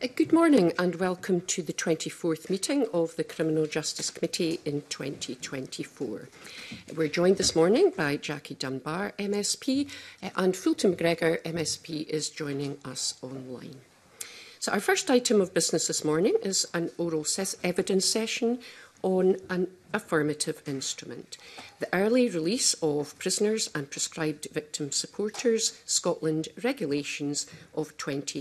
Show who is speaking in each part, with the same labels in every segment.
Speaker 1: Good morning and welcome to the 24th meeting of the Criminal Justice Committee in 2024. We're joined this morning by Jackie Dunbar, MSP, and Fulton McGregor, MSP, is joining us online. So our first item of business this morning is an oral evidence session on an affirmative instrument, the early release of prisoners and prescribed victim supporters, Scotland Regulations of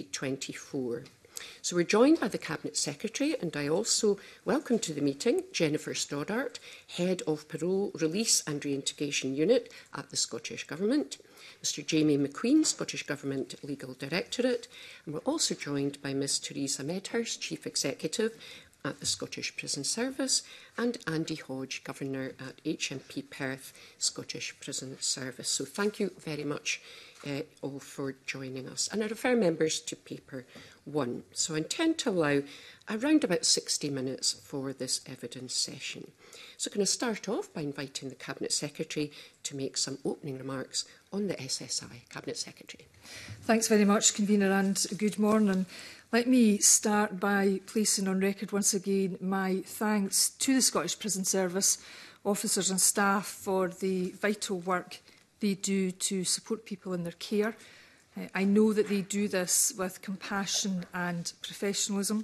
Speaker 1: 2024. So we're joined by the Cabinet Secretary, and I also welcome to the meeting Jennifer Stoddart, Head of Parole, Release and Reintegration Unit at the Scottish Government, Mr Jamie McQueen, Scottish Government Legal Directorate, and we're also joined by Ms Theresa Medhurst, Chief Executive at the Scottish Prison Service, and Andy Hodge, Governor at HMP Perth, Scottish Prison Service. So thank you very much all for joining us. And I refer members to paper 1. So I intend to allow around about 60 minutes for this evidence session. So I'm going to start off by inviting the Cabinet Secretary to make some opening remarks on the SSI. Cabinet Secretary.
Speaker 2: Thanks very much, Convener, and good morning. Let me start by placing on record once again my thanks to the Scottish Prison Service, officers and staff for the vital work they do to support people in their care. I know that they do this with compassion and professionalism.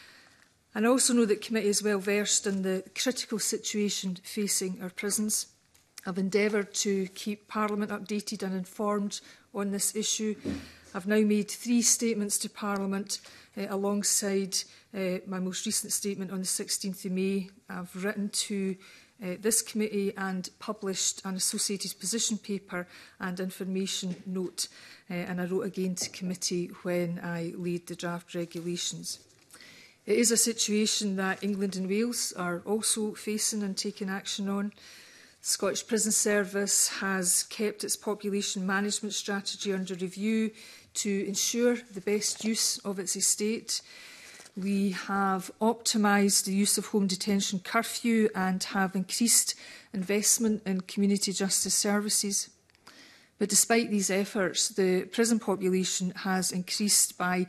Speaker 2: And I also know that the committee is well versed in the critical situation facing our prisons. I've endeavoured to keep Parliament updated and informed on this issue. I've now made 3 statements to Parliament alongside my most recent statement on the 16th of May. I've written to this committee and published an associated position paper and information note, and I wrote again to committee when I laid the draft regulations. It is a situation that England and Wales are also facing and taking action on. The Scottish Prison Service has kept its population management strategy under review to ensure the best use of its estate. We have optimised the use of home detention curfew and have increased investment in community justice services. But despite these efforts, the prison population has increased by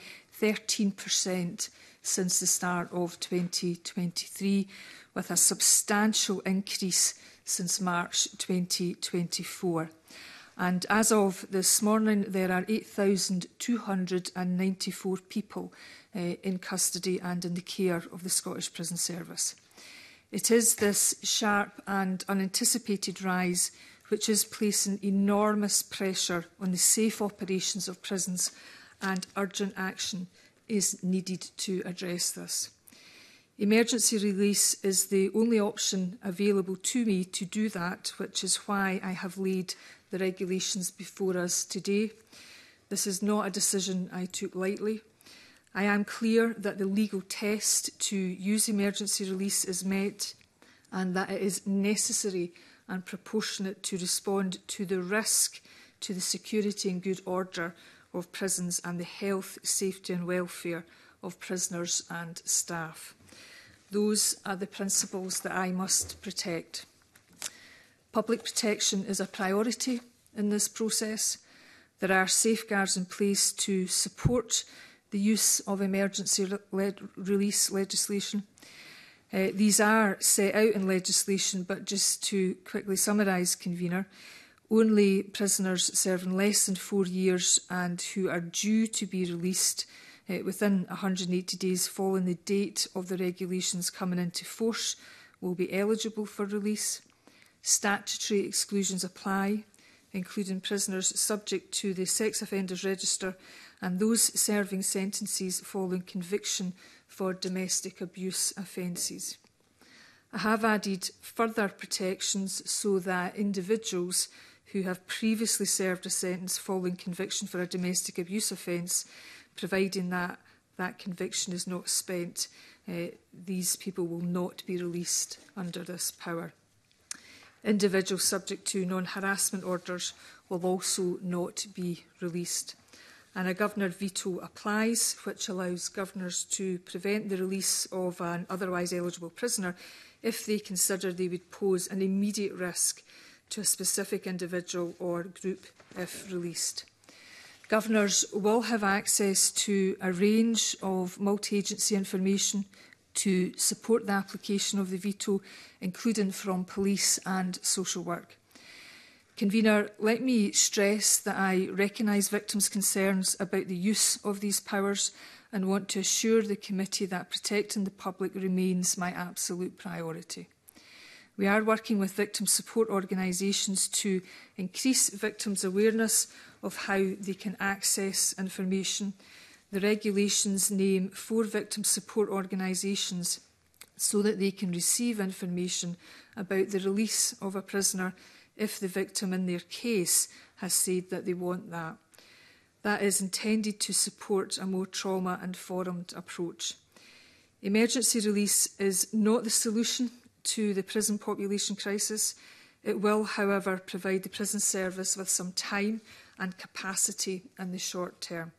Speaker 2: 13% since the start of 2023, with a substantial increase since March 2024. And as of this morning, there are 8,294 people in custody and in the care of the Scottish Prison Service. It is this sharp and unanticipated rise which is placing enormous pressure on the safe operations of prisons, and urgent action is needed to address this. Emergency release is the only option available to me to do that, which is why I have laid the regulations before us today. This is not a decision I took lightly. I am clear that the legal test to use emergency release is met and that it is necessary and proportionate to respond to the risk to the security and good order of prisons and the health, safety and welfare of prisoners and staff. Those are the principles that I must protect. Public protection is a priority in this process. There are safeguards in place to support the use of emergency release legislation. These are set out in legislation, but just to quickly summarise, Convener, only prisoners serving less than 4 years and who are due to be released within 180 days following the date of the regulations coming into force will be eligible for release. Statutory exclusions apply, including prisoners subject to the Sex Offenders Register and those serving sentences following conviction for domestic abuse offences. I have added further protections so that individuals who have previously served a sentence following conviction for a domestic abuse offence, providing that that conviction is not spent, these people will not be released under this power. Individuals subject to non-harassment orders will also not be released. And a governor veto applies, which allows governors to prevent the release of an otherwise eligible prisoner if they consider they would pose an immediate risk to a specific individual or group if released. Governors will have access to a range of multi-agency information to support the application of the veto, including from police and social work. Convener, let me stress that I recognise victims' concerns about the use of these powers and want to assure the committee that protecting the public remains my absolute priority. We are working with victim support organisations to increase victims' awareness of how they can access information. The regulations name 4 victim support organisations so that they can receive information about the release of a prisoner if the victim in their case has said that they want that. That is intended to support a more trauma-informed approach. Emergency release is not the solution to the prison population crisis. It will, however, provide the prison service with some time and capacity in the short term.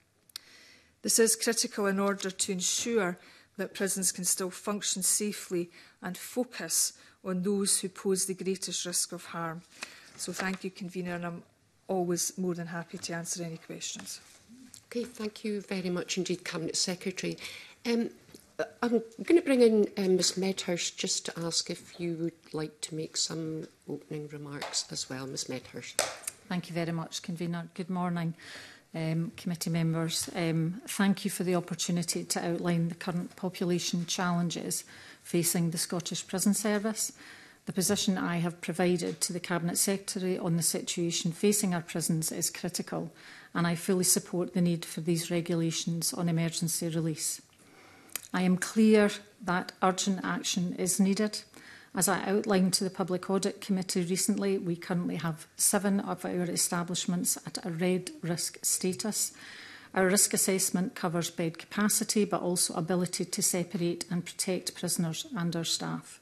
Speaker 2: This is critical in order to ensure that prisons can still function safely and focus on those who pose the greatest risk of harm. So thank you, Convener, and I'm always more than happy to answer any questions.
Speaker 1: Okay, thank you very much indeed, Cabinet Secretary. I'm going to bring in Ms Medhurst just to ask if you would like to make some opening remarks as well. Ms Medhurst.
Speaker 3: Thank you very much, Convener. Good morning, committee members. Thank you for the opportunity to outline the current population challenges facing the Scottish Prison Service. The position I have provided to the Cabinet Secretary on the situation facing our prisons is critical, and I fully support the need for these regulations on emergency release. I am clear that urgent action is needed. As I outlined to the Public Audit Committee recently, we currently have 7 of our establishments at a red risk status. Our risk assessment covers bed capacity, but also ability to separate and protect prisoners and our staff.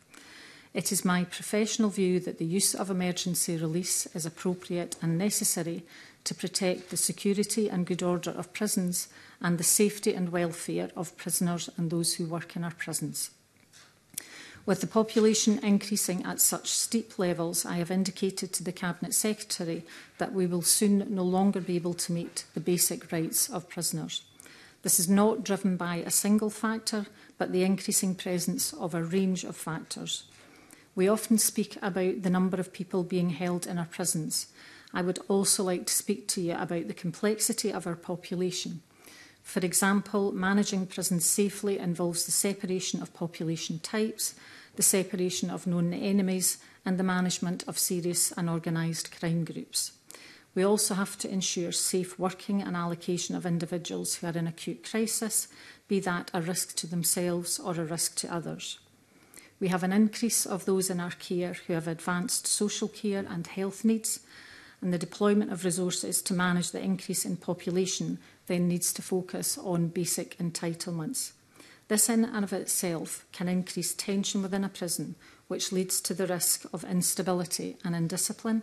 Speaker 3: It is my professional view that the use of emergency release is appropriate and necessary to protect the security and good order of prisons and the safety and welfare of prisoners and those who work in our prisons. With the population increasing at such steep levels, I have indicated to the Cabinet Secretary that we will soon no longer be able to meet the basic rights of prisoners. This is not driven by a single factor, but the increasing presence of a range of factors. We often speak about the number of people being held in our prisons. I would also like to speak to you about the complexity of our population. For example, managing prisons safely involves the separation of population types, the separation of known enemies, and the management of serious and organised crime groups. We also have to ensure safe working and allocation of individuals who are in acute crisis, be that a risk to themselves or a risk to others. We have an increase of those in our care who have advanced social care and health needs, and the deployment of resources to manage the increase in population then needs to focus on basic entitlements. This in and of itself can increase tension within a prison, which leads to the risk of instability and indiscipline.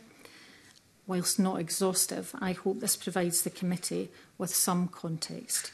Speaker 3: Whilst not exhaustive, I hope this provides the committee with some context.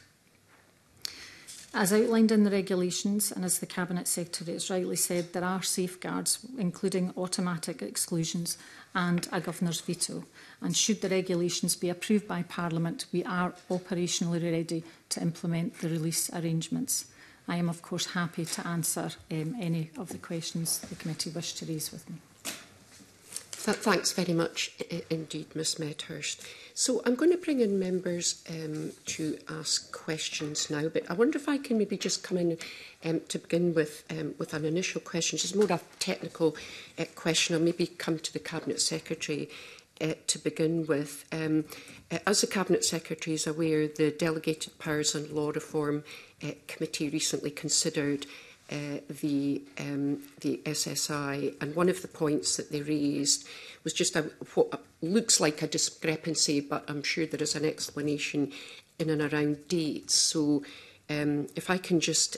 Speaker 3: As outlined in the regulations, and as the Cabinet Secretary has rightly said, there are safeguards, including automatic exclusions and a Governor's veto. And should the regulations be approved by Parliament, we are operationally ready to implement the release arrangements. I am, of course, happy to answer any of the questions the committee wish to raise with me.
Speaker 1: Thanks very much indeed, Ms Medhurst. So I'm going to bring in members to ask questions now, but I wonder if I can maybe just come in to begin with an initial question. It's more a technical question. I'll maybe come to the Cabinet Secretary to begin with. As the Cabinet Secretary is aware, the Delegated Powers and Law Reform Committee recently considered the SSI, and one of the points that they raised was just what looks like a discrepancy, but I'm sure there is an explanation in and around dates. So if I can just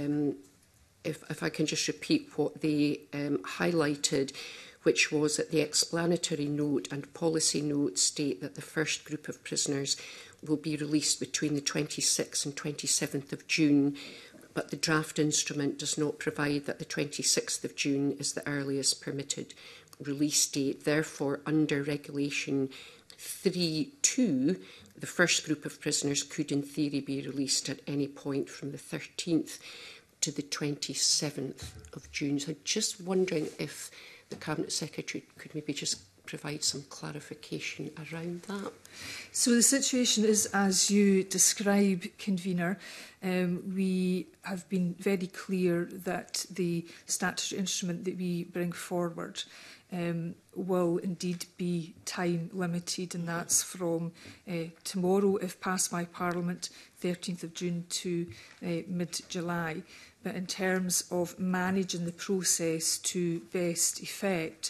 Speaker 1: repeat what they highlighted, which was that the explanatory note and policy note state that the first group of prisoners will be released between the 26th and 27th of June, but the draft instrument does not provide that the 26th of June is the earliest permitted release date. Therefore, under Regulation 3.2, the first group of prisoners could in theory be released at any point from the 13th to the 27th of June. So I'm just wondering if the Cabinet Secretary could maybe just provide some clarification around that.
Speaker 2: So the situation is as you describe, Convener. We have been very clear that the statutory instrument that we bring forward will indeed be time limited, and that's from tomorrow, if passed by Parliament, 13th of June to mid-July. But in terms of managing the process to best effect,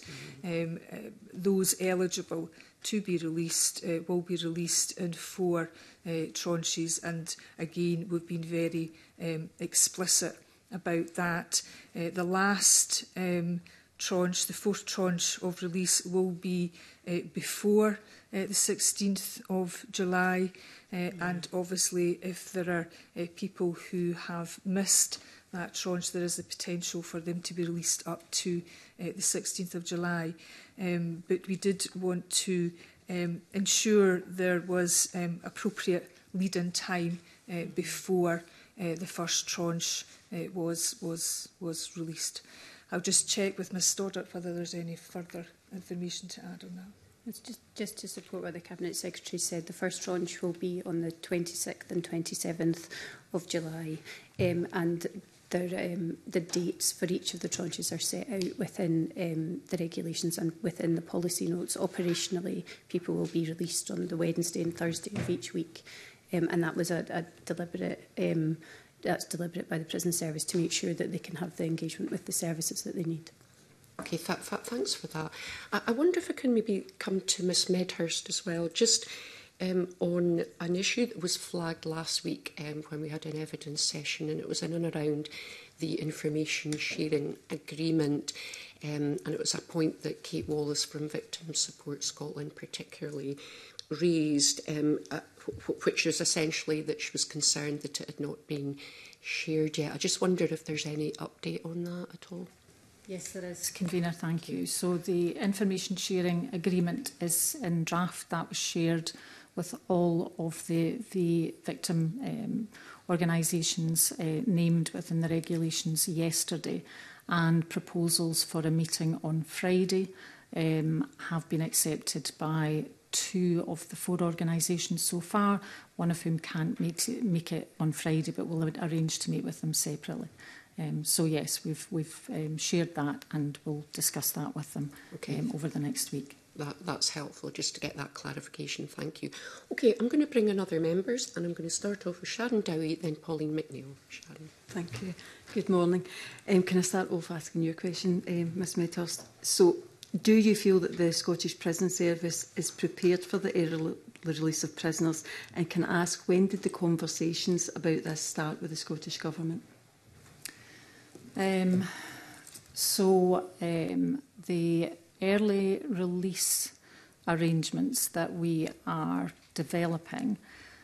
Speaker 2: those eligible to be released will be released in 4 tranches. And again, we've been very explicit about that. The last tranche, the 4th tranche of release, will be before the 16th of July. And obviously, if there are people who have missed that tranche, there is the potential for them to be released up to the 16th of July. But we did want to ensure there was appropriate lead-in time before the first tranche was released. I'll just check with Ms Stoddart whether there's any further information to add on that.
Speaker 4: It's just to support what the Cabinet Secretary said, the first tranche will be on the 26th and 27th of July, and the dates for each of the tranches are set out within the regulations and within the policy notes. Operationally, people will be released on the Wednesday and Thursday of each week, and that was a deliberate. That's deliberate by the prison service to make sure that they can have the engagement with the services that they need.
Speaker 1: Okay, thanks for that. I wonder if I can maybe come to Ms Medhurst as well, just on an issue that was flagged last week when we had an evidence session, and it was in and around the information sharing agreement, and it was a point that Kate Wallace from Victim Support Scotland particularly raised, which was essentially that she was concerned that it had not been shared yet. I just wondered if there's any update on that at all.
Speaker 3: Yes, there is, Convener, thank you. So the information sharing agreement is in draft. That was shared with all of the victim organisations named within the regulations yesterday, and proposals for a meeting on Friday have been accepted by 2 of the 4 organisations so far, one of whom can't make it on Friday, but will arrange to meet with them separately. So yes, we've shared that, and we'll discuss that with them over the next week.
Speaker 1: That's helpful, just to get that clarification. Thank you. Okay, I'm going to bring in other members, and I'm going to start off with Sharon Dowie, then Pauline McNeill. Sharon.
Speaker 5: Thank you. Good morning. Can I start off asking you a question, Ms Medhurst? So, do you feel that the Scottish Prison Service is prepared for the early release of prisoners? And can I ask, when did the conversations about this start with the Scottish Government?
Speaker 3: The early release arrangements that we are developing,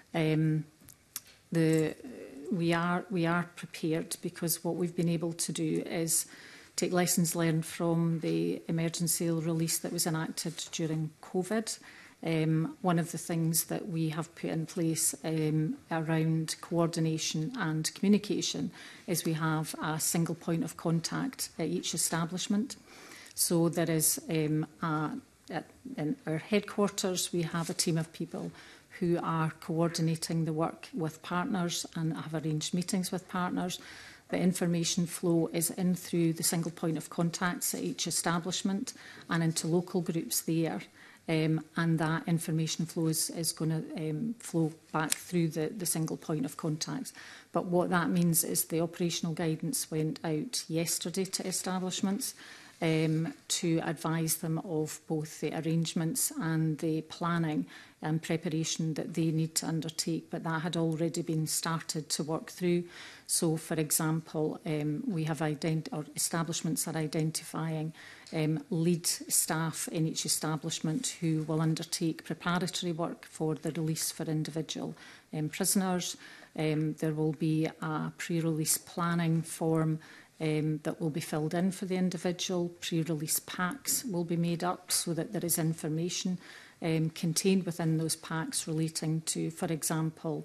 Speaker 3: we are prepared, because what we've been able to do is take lessons learned from the emergency release that was enacted during COVID. One of the things that we have put in place around coordination and communication is we have a single point of contact at each establishment. So there is, in our headquarters, we have a team of people who are coordinating the work with partners and have arranged meetings with partners. The information flow is in through the single point of contacts at each establishment and into local groups there. And that information flow is going to flow back through the single point of contact. But what that means is the operational guidance went out yesterday to establishments to advise them of both the arrangements and the planning and preparation that they need to undertake, but that had already been started to work through. So, for example, we have establishments are identifying lead staff in each establishment who will undertake preparatory work for the release for individual prisoners. There will be a pre-release planning form that will be filled in for the individual. Pre-release packs will be made up so that there is information contained within those packs relating to, for example,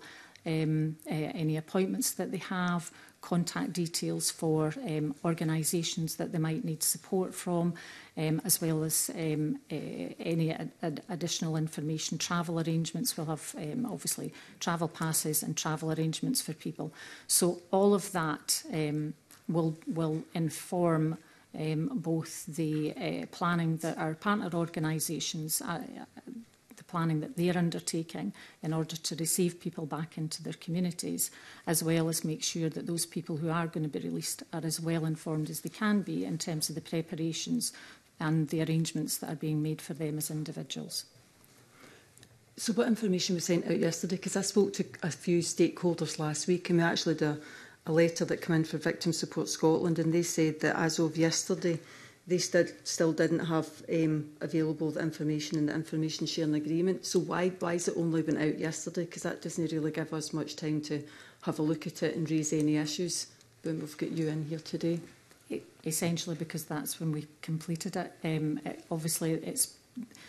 Speaker 3: any appointments that they have, contact details for organisations that they might need support from, as well as any additional information. Travel arrangements, we'll have obviously travel passes and travel arrangements for people. So all of that will inform both the planning that our partner organisations, the planning that they're undertaking in order to receive people back into their communities, as well as make sure that those people who are going to be released are as well informed as they can be in terms of the preparations and the arrangements that are being made for them as individuals.
Speaker 5: So what information was sent out yesterday? Because I spoke to a few stakeholders last week, and we actually did a letter that came in for Victim Support Scotland, and they said that as of yesterday, they still didn't have available the information in the information sharing agreement. So why is it only went out yesterday? Because that doesn't really give us much time to have a look at it and raise any issues when we've got you in here today.
Speaker 3: Essentially because that's when we completed it. Obviously, it's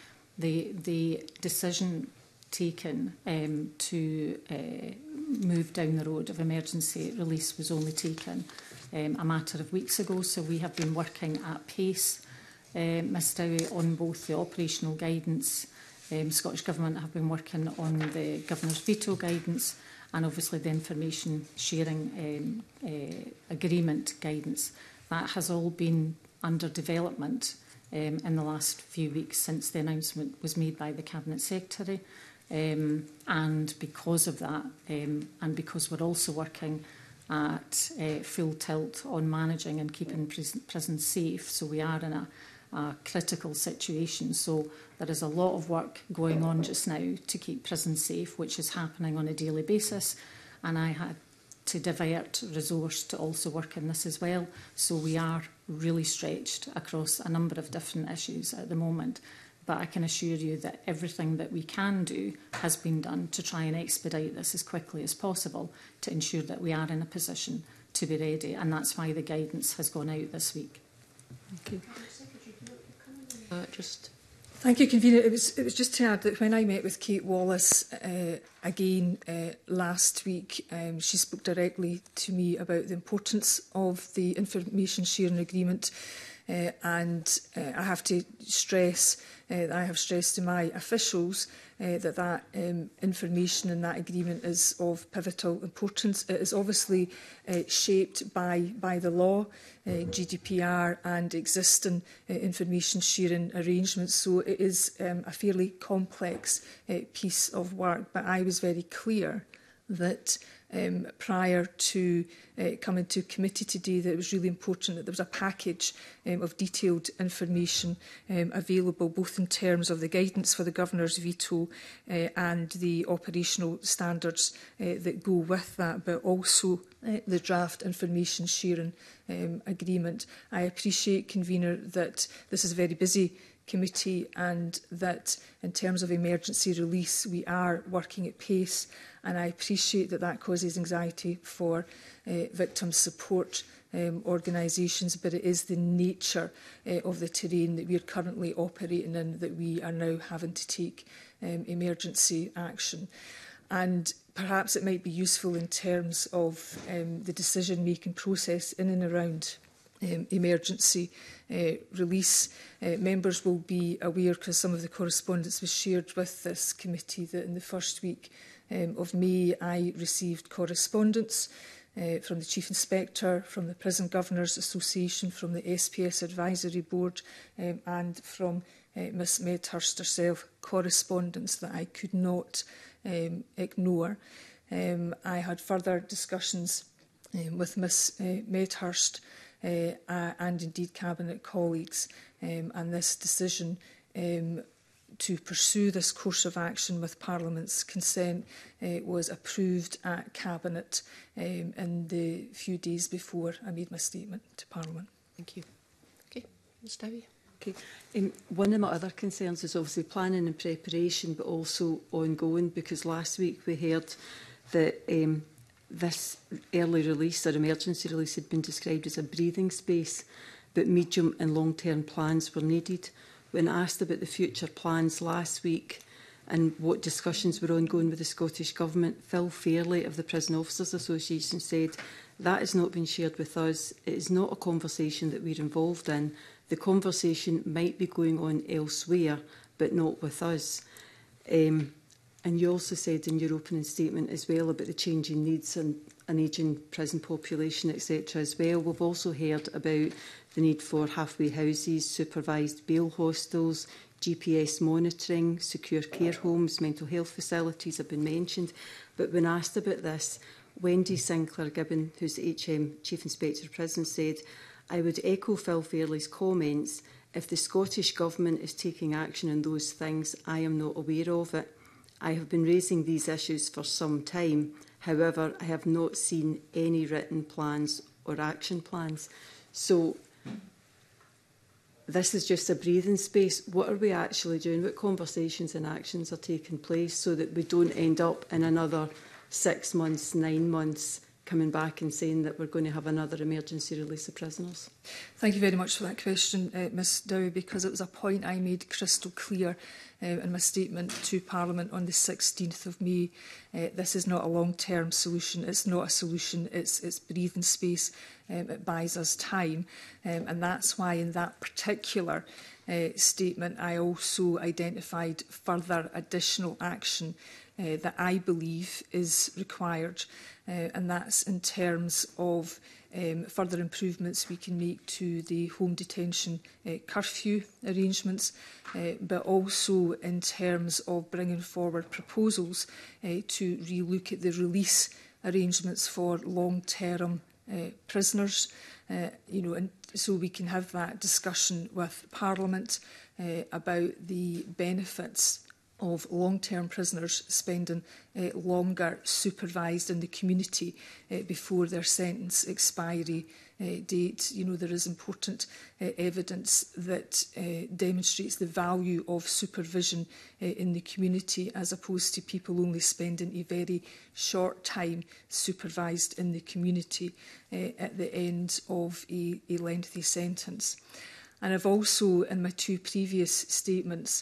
Speaker 3: the decision taken to move down the road of emergency release was only taken a matter of weeks ago, so we have been working at pace, Ms Dowie, on both the operational guidance. Scottish Government have been working on the Governor's veto guidance and obviously the information sharing agreement guidance. That has all been under development in the last few weeks since the announcement was made by the Cabinet Secretary. And because of that, and because we're also working at full tilt on managing and keeping prisons safe, so we are in a critical situation. So there is a lot of work going on just now to keep prisons safe, which is happening on a daily basis, and I had to divert resource to also work in this as well. So we are really stretched across a number of different issues at the moment. But I can assure you that everything that we can do has been done to try and expedite this as quickly as possible to ensure that we are in a position to be ready. And that's why the guidance has gone out this week.
Speaker 5: Thank you.
Speaker 2: Thank you, Convener. It was just to add that when I met with Kate Wallace again last week, she spoke directly to me about the importance of the information sharing agreement. And I have to stress, I have stressed to my officials that information and that agreement is of pivotal importance. It is obviously shaped by the law, GDPR and existing information sharing arrangements. So it is a fairly complex piece of work. But I was very clear that prior to coming to committee today, that it was really important that there was a package of detailed information available, both in terms of the guidance for the Governor's veto and the operational standards that go with that, but also the draft information sharing agreement. I appreciate, Convener, that this is a very busy committee and that in terms of emergency release we are working at pace, and I appreciate that causes anxiety for victim support organisations, but it is the nature of the terrain that we are currently operating in that we are now having to take emergency action. And perhaps it might be useful in terms of the decision-making process in and around emergency release. Members will be aware, because some of the correspondence was shared with this committee, that in the first week of May I received correspondence from the Chief Inspector, from the Prison Governors Association, from the SPS Advisory Board and from Miss Medhurst herself, correspondence that I could not ignore. I had further discussions with Miss Medhurst and indeed Cabinet colleagues, and this decision to pursue this course of action with Parliament's consent was approved at Cabinet in the few days before I made my statement to Parliament.
Speaker 1: Thank you. Okay, Ms Dowie.
Speaker 5: Okay. One of my other concerns is obviously planning and preparation, but also ongoing, because last week we heard that this early release or emergency release had been described as a breathing space, but medium and long-term plans were needed. when asked about the future plans last week and what discussions were ongoing with the Scottish Government, Phil Fairley of the Prison Officers Association said, "That has not been shared with us. It is not a conversation that we're involved in. The conversation might be going on elsewhere, but not with us." And you also said in your opening statement as well about the changing needs and an ageing prison population, etc. as well. We've also heard about the need for halfway houses, supervised bail hostels, GPS monitoring, secure care homes, mental health facilities have been mentioned. But when asked about this, Wendy Sinclair Gibbon, who's the HM Chief Inspector of Prisons, said, "I would echo Phil Fairley's comments. If the Scottish Government is taking action on those things, I am not aware of it. I have been raising these issues for some time. However, I have not seen any written plans or action plans." So this is just a breathing space. What are we actually doing? What conversations and actions are taking place so that we don't end up in another 6 months, 9 months, coming back and saying that we're going to have another emergency release of prisoners?
Speaker 2: Thank you very much for that question, Ms Dowie, because it was a point I made crystal clear in my statement to Parliament on the 16th of May. This is not a long-term solution. It's not a solution. It's breathing space. It buys us time. And that's why in that particular statement, I also identified further additional action that I believe is required. And that's in terms of further improvements we can make to the home detention curfew arrangements, but also in terms of bringing forward proposals to relook at the release arrangements for long-term prisoners, and so we can have that discussion with Parliament about the benefits of long-term prisoners spending longer supervised in the community before their sentence expiry date. There is important evidence that demonstrates the value of supervision in the community as opposed to people only spending a very short time supervised in the community at the end of a lengthy sentence. And I've also, in my 2 previous statements,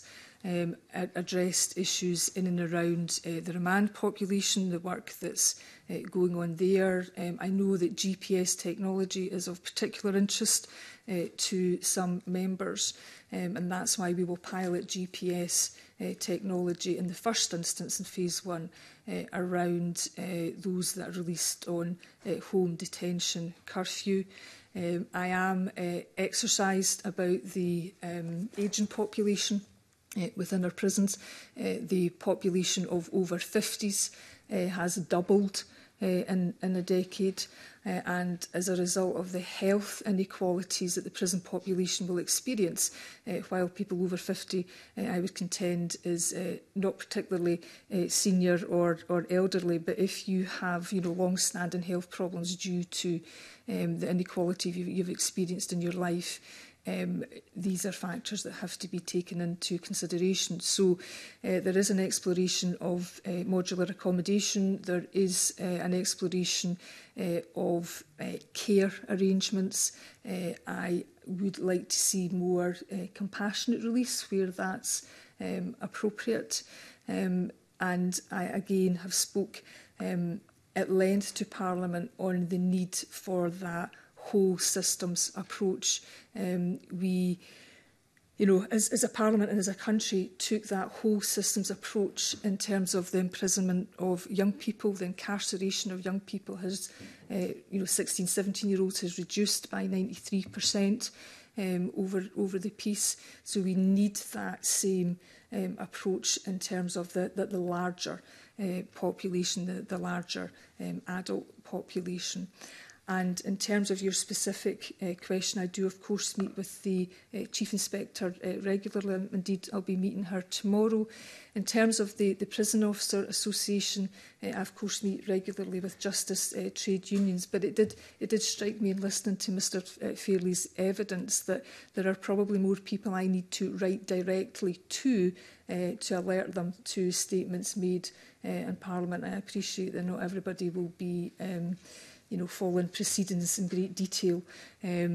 Speaker 2: addressed issues in and around the remand population, the work that's going on there. I know that GPS technology is of particular interest to some members, and that's why we will pilot GPS technology in the first instance in phase 1 around those that are released on home detention curfew. I am exercised about the ageing population within our prisons. The population of over 50s has doubled in a decade, and as a result of the health inequalities that the prison population will experience, while people over 50, I would contend, is not particularly senior or elderly, but if you have long-standing health problems due to the inequality you've experienced in your life, these are factors that have to be taken into consideration. So there is an exploration of modular accommodation. There is an exploration of care arrangements. I would like to see more compassionate release where that's appropriate. And I again have spoke at length to Parliament on the need for that whole systems approach. We, as a Parliament and as a country, took that whole systems approach in terms of the imprisonment of young people. The incarceration of young people has, 16, 17-year-olds has reduced by 93% over the piece. So we need that same approach in terms of the larger population, the larger adult population. And in terms of your specific question, I do, of course, meet with the Chief Inspector regularly. Indeed, I'll be meeting her tomorrow. In terms of the Prison Officer Association, I, of course, meet regularly with Justice trade unions. But it did strike me in listening to Mr Fairley's evidence that there are probably more people I need to write directly to alert them to statements made in Parliament. I appreciate that not everybody will be following proceedings in great detail.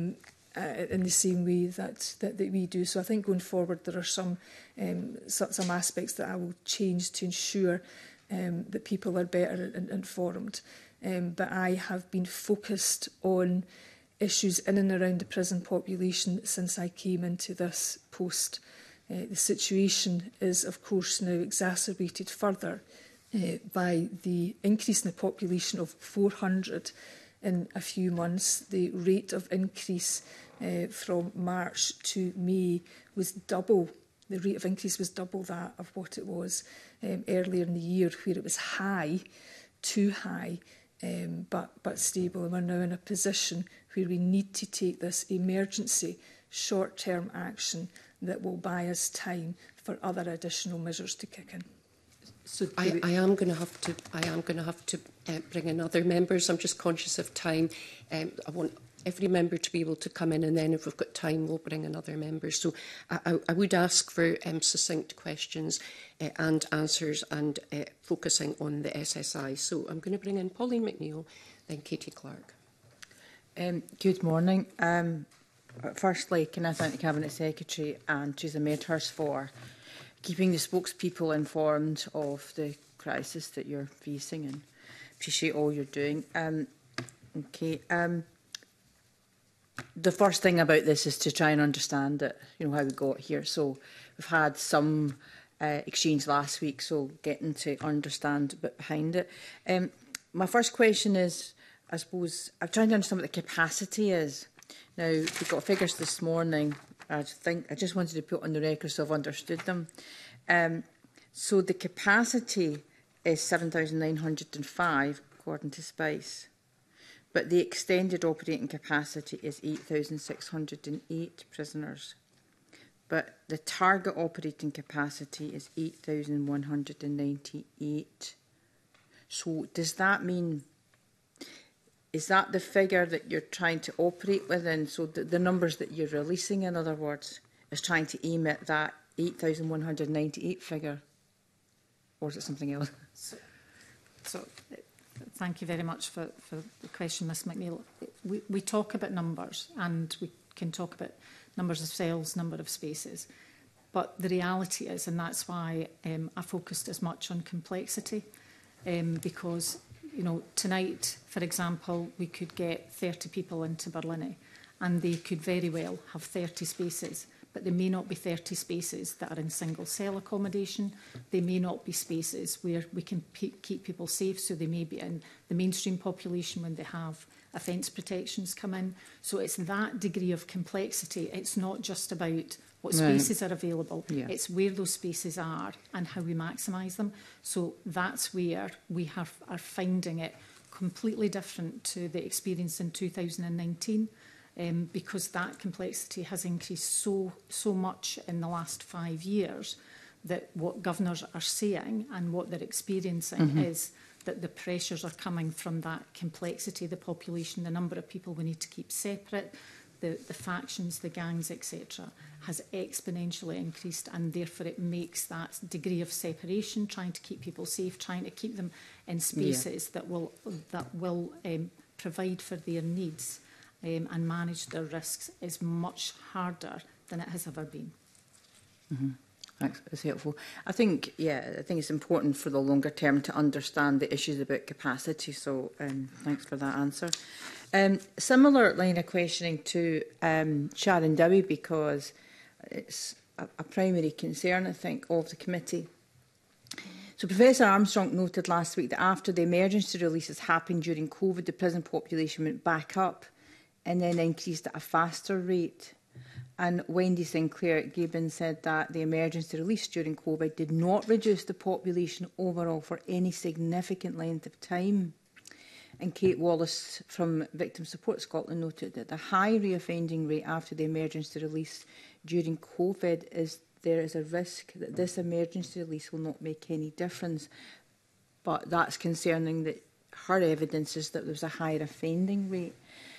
Speaker 2: in the same way that we do. So I think going forward there are some aspects that I will change to ensure that people are better informed. But I have been focused on issues in and around the prison population since I came into this post. The situation is, of course, now exacerbated further by the increase in the population of 400 in a few months. The rate of increase from March to May was double. The rate of increase was double that of what it was earlier in the year, where it was high, too high, but stable. And we're now in a position where we need to take this emergency short-term action that will buy us time for other additional measures to kick in.
Speaker 1: So I am going to have to bring in other members. I'm just conscious of time. I want every member to be able to come in, and then if we've got time, we'll bring in other members. So I would ask for succinct questions and answers, and focusing on the SSI. So I'm going to bring in Pauline McNeill, then Katie Clark.
Speaker 6: Good morning. Firstly, can I thank the Cabinet Secretary and Teresa Medhurst for keeping the spokespeople informed of the crisis that you're facing, and appreciate all you're doing. The first thing about this is to try and understand it, how we got here. So we've had some exchange last week, so getting to understand a bit behind it. My first question is, I suppose, I'm trying to understand what the capacity is. Now, we've got figures this morning. I just wanted to put on the record so I've understood them. So the capacity is 7,905, according to SPICE. But the extended operating capacity is 8,608 prisoners. But the target operating capacity is 8,198. So does that mean, is that the figure that you're trying to operate within? So the numbers that you're releasing, in other words, is trying to aim at that 8,198 figure? Or is it something else?
Speaker 3: So thank you very much for the question, Ms McNeill. We talk about numbers, and we can talk about numbers of cells, number of spaces. But the reality is, and that's why I focused as much on complexity, because tonight, for example, we could get 30 people into Barlinnie, and they could very well have 30 spaces, but they may not be 30 spaces that are in single cell accommodation. They may not be spaces where we can keep people safe, so they may be in the mainstream population when they have offence protections come in. So it's that degree of complexity. It's not just about what spaces are available. Yeah. It's where those spaces are and how we maximise them. So that's where we are finding it completely different to the experience in 2019, because that complexity has increased so much in the last 5 years, that what governors are saying and what they're experiencing is that the pressures are coming from that complexity, the population, the number of people we need to keep separate, the factions, the gangs, etc., has exponentially increased, and therefore it makes that degree of separation, trying to keep people safe, trying to keep them in spaces that will provide for their needs and manage their risks, is much harder than it has ever been.
Speaker 6: Thanks, that's helpful. I think it's important for the longer term to understand the issues about capacity, so thanks for that answer. Similar line of questioning to Sharon Dowie, because it's a primary concern, I think, of the committee. So Professor Armstrong noted last week that after the emergency releases happened during COVID, the prison population went back up and then increased at a faster rate. And Wendy Sinclair Gibbon said that the emergency release during COVID did not reduce the population overall for any significant length of time. And Kate Wallace from Victim Support Scotland noted that the high reoffending rate after the emergency release during COVID there is a risk that this emergency release will not make any difference. But that's concerning that her evidence is that there was a higher offending rate.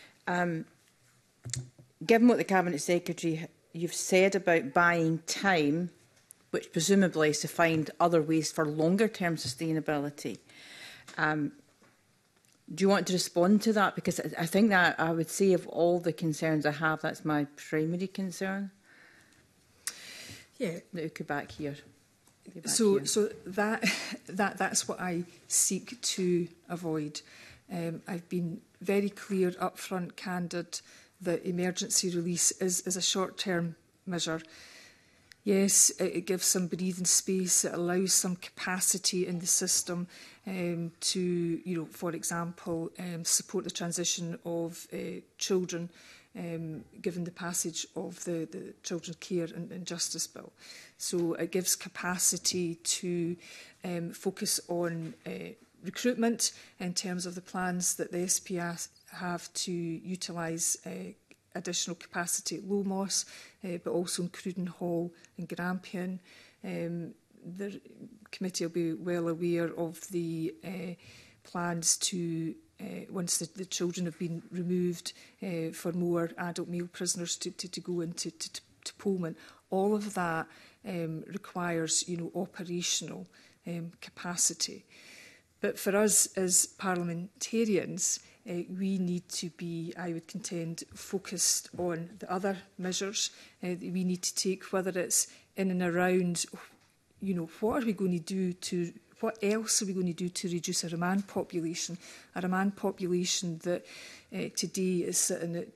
Speaker 6: Given what the Cabinet Secretary you've said about buying time, which presumably is to find other ways for longer term sustainability, Do you want to respond to that? Because I think that I would say of all the concerns I have, that's my primary concern.
Speaker 2: Yeah.
Speaker 6: That go back here.
Speaker 2: So that's what I seek to avoid. I've been very clear, upfront, candid, that emergency release is a short-term measure. Yes, it gives some breathing space, it allows some capacity in the system to, for example, support the transition of children, given the passage of the Children's Care and Justice Bill. So it gives capacity to focus on recruitment in terms of the plans that the SPS have to utilise additional capacity at Lowmoss, but also in Cruden Hall and Grampian. The committee will be well aware of the plans to, once the children have been removed, for more adult male prisoners to go into to Pullman. All of that requires, operational capacity. But for us as parliamentarians, we need to be, I would contend, focused on the other measures that we need to take, whether it's in and around, what are we going to do what else are we going to do to reduce our remand population? A remand population that today is sitting at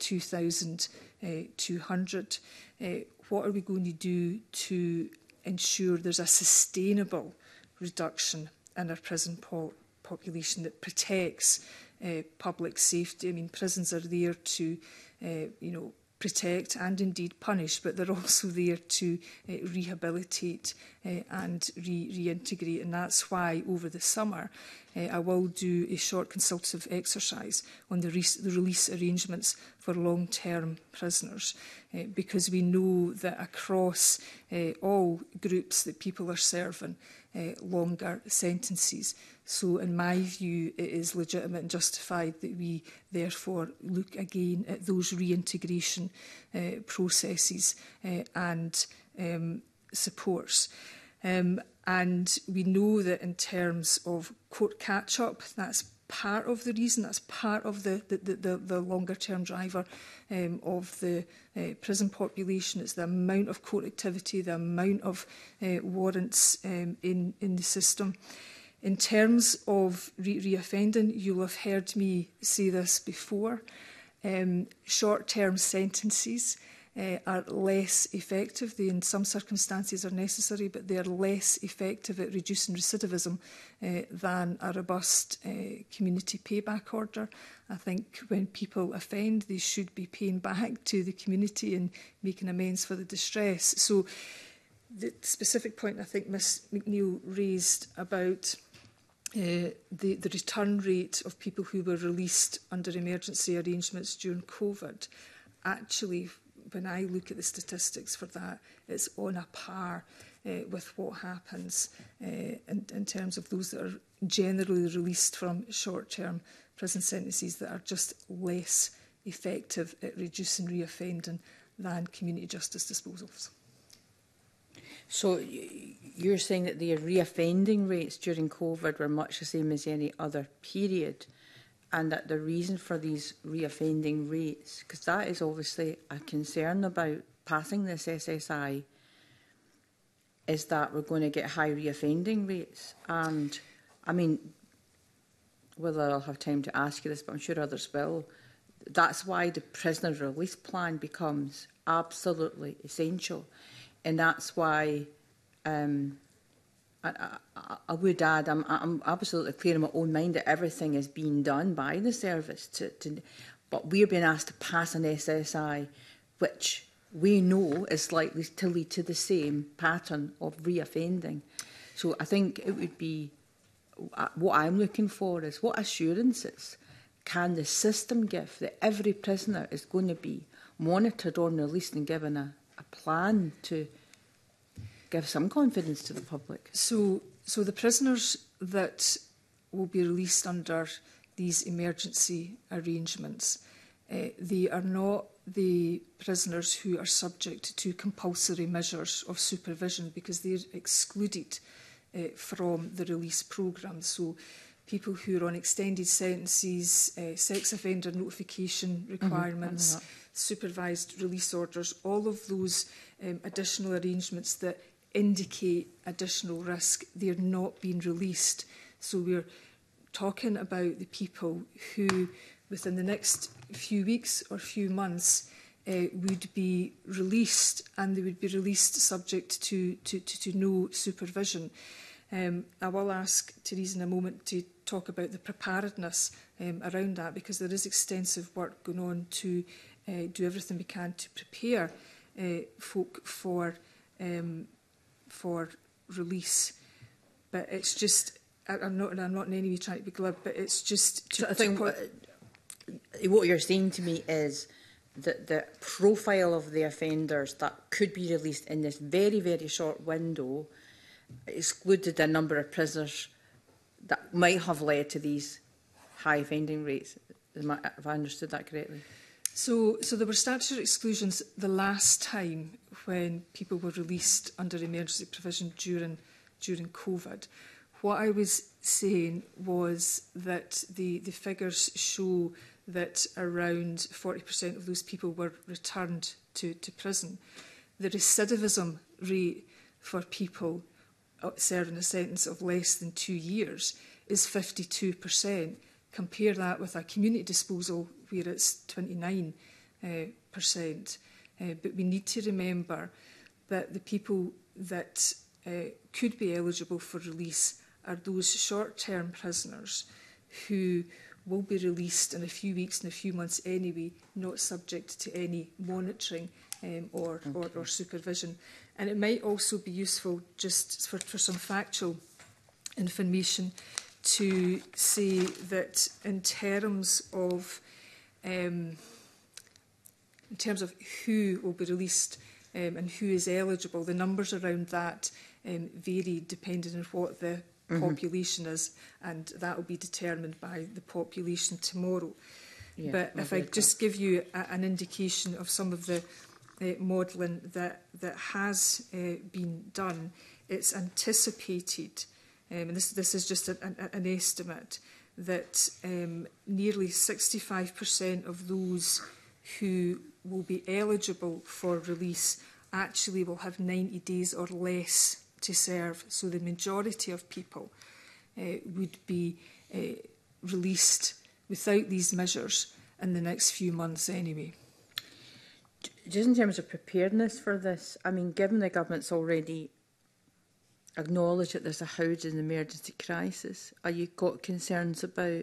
Speaker 2: 2,200. What are we going to do to ensure there's a sustainable reduction in our prison population that protects public safety? I mean, prisons are there to, protect and indeed punish, but they're also there to rehabilitate and reintegrate. And that's why over the summer I will do a short consultative exercise on the release arrangements for long-term prisoners, because we know that across all groups that people are serving longer sentences. So in my view, it is legitimate and justified that we therefore look again at those reintegration processes and supports. And we know that in terms of court catch-up, that's part of the reason, that's part of the longer-term driver of the prison population. It's the amount of court activity, the amount of warrants in the system. In terms of reoffending, you'll have heard me say this before. Short-term sentences are less effective. They, in some circumstances, are necessary, but they are less effective at reducing recidivism than a robust community payback order. I think when people offend, they should be paying back to the community and making amends for the distress. So the specific point I think Ms McNeill raised about the return rate of people who were released under emergency arrangements during COVID, actually, when I look at the statistics for that, it's on a par with what happens in terms of those that are generally released from short-term prison sentences that are just less effective at reducing reoffending than community justice disposals.
Speaker 6: So you're saying that the reoffending rates during COVID were much the same as any other period, and that the reason for these reoffending rates, because that is obviously a concern about passing this SSI, is that we're going to get high reoffending rates. And I mean, whether I'll have time to ask you this, but I'm sure others will, that's why the prisoner release plan becomes absolutely essential. And that's why I would add, I'm absolutely clear in my own mind that everything is being done by the service, but we're being asked to pass an SSI, which we know is likely to lead to the same pattern of reoffending. So I think it would be, what I'm looking for is what assurances can the system give that every prisoner is going to be monitored on release and given a plan to give some confidence to the public.
Speaker 2: So the prisoners that will be released under these emergency arrangements, they are not the prisoners who are subject to compulsory measures of supervision, because they're excluded from the release programme. So people who are on extended sentences, sex offender notification requirements, supervised release orders, all of those additional arrangements that indicate additional risk, they're not being released. So we're talking about the people who, within the next few weeks or few months, would be released, and they would be released subject to no supervision. I will ask Therese in a moment to talk about the preparedness around that, because there is extensive work going on to do everything we can to prepare folk for release. But it's just, I'm not in any way trying to be glib, but it's just...
Speaker 6: So I think what you're saying to me is that the profile of the offenders that could be released in this very, very short window excluded a number of prisoners that might have led to these high offending rates. Have I understood that correctly?
Speaker 2: So there were statutory exclusions the last time when people were released under emergency provision during COVID. What I was saying was that the figures show that around 40% of those people were returned to prison. The recidivism rate for people serving a sentence of less than 2 years is 52%. Compare that with a community disposal where it's 29%. But we need to remember that the people that could be eligible for release are those short-term prisoners who will be released in a few weeks and a few months anyway, not subject to any monitoring or supervision. And it might also be useful, just for some factual information, to say that in terms of who will be released and who is eligible, the numbers around that vary depending on what the population is, and that will be determined by the population tomorrow. Yeah, but if I just give you an indication of some of the modelling that has been done, it's anticipated, and this is just an estimate, that nearly 65% of those who will be eligible for release actually will have 90 days or less to serve. So the majority of people would be released without these measures in the next few months anyway.
Speaker 6: Just in terms of preparedness for this, I mean, given the government's already acknowledged that there's a housing emergency crisis, are you got concerns about...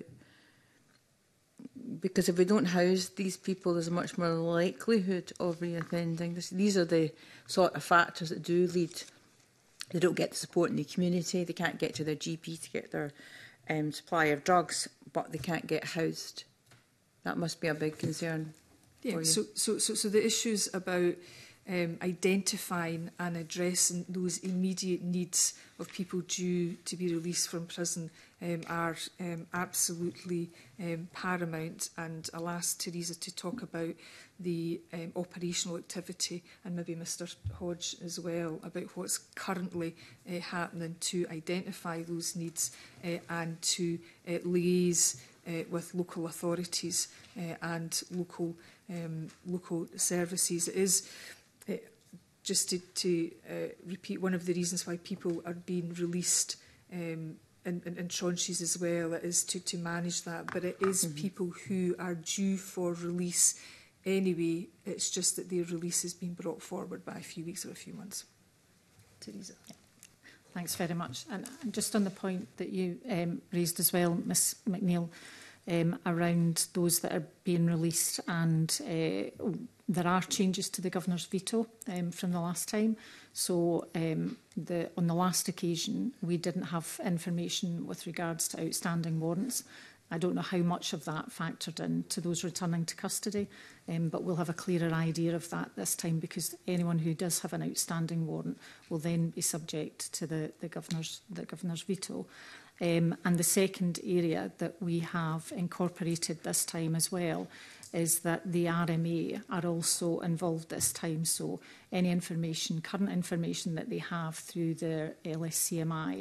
Speaker 6: Because if we don't house these people, there's a much more likelihood of reoffending. These are the sort of factors that do lead... They don't get the support in the community, they can't get to their GP to get their supply of drugs, but they can't get housed. That must be a big concern.
Speaker 2: Yeah, so the issues about identifying and addressing those immediate needs of people due to be released from prison are absolutely paramount, and I'll ask Teresa to talk about the operational activity, and maybe Mr Hodge as well, about what's currently happening to identify those needs and to liaise with local authorities and local services. It is just to repeat, one of the reasons why people are being released in tranches as well is to manage that. But it is people who are due for release anyway. It's just that their release has been brought forward by a few weeks or a few months. Teresa.
Speaker 3: Thanks very much. And just on the point that you raised as well, Ms McNeill, around those that are being released, and there are changes to the Governor's veto from the last time. So on the last occasion, we didn't have information with regards to outstanding warrants. I don't know how much of that factored in to those returning to custody, but we'll have a clearer idea of that this time, because anyone who does have an outstanding warrant will then be subject to the Governor's veto. And the second area that we have incorporated this time as well is that the RMA are also involved this time. So any information, current information that they have through their LSCMI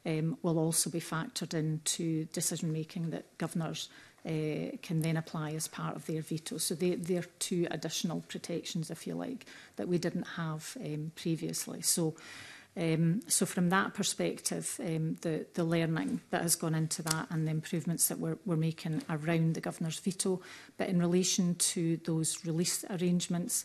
Speaker 3: will also be factored into decision-making that governors can then apply as part of their veto. So they're two additional protections, if you like, that we didn't have previously. So from that perspective, the learning that has gone into that and the improvements that we're making around the governor's veto. But in relation to those release arrangements,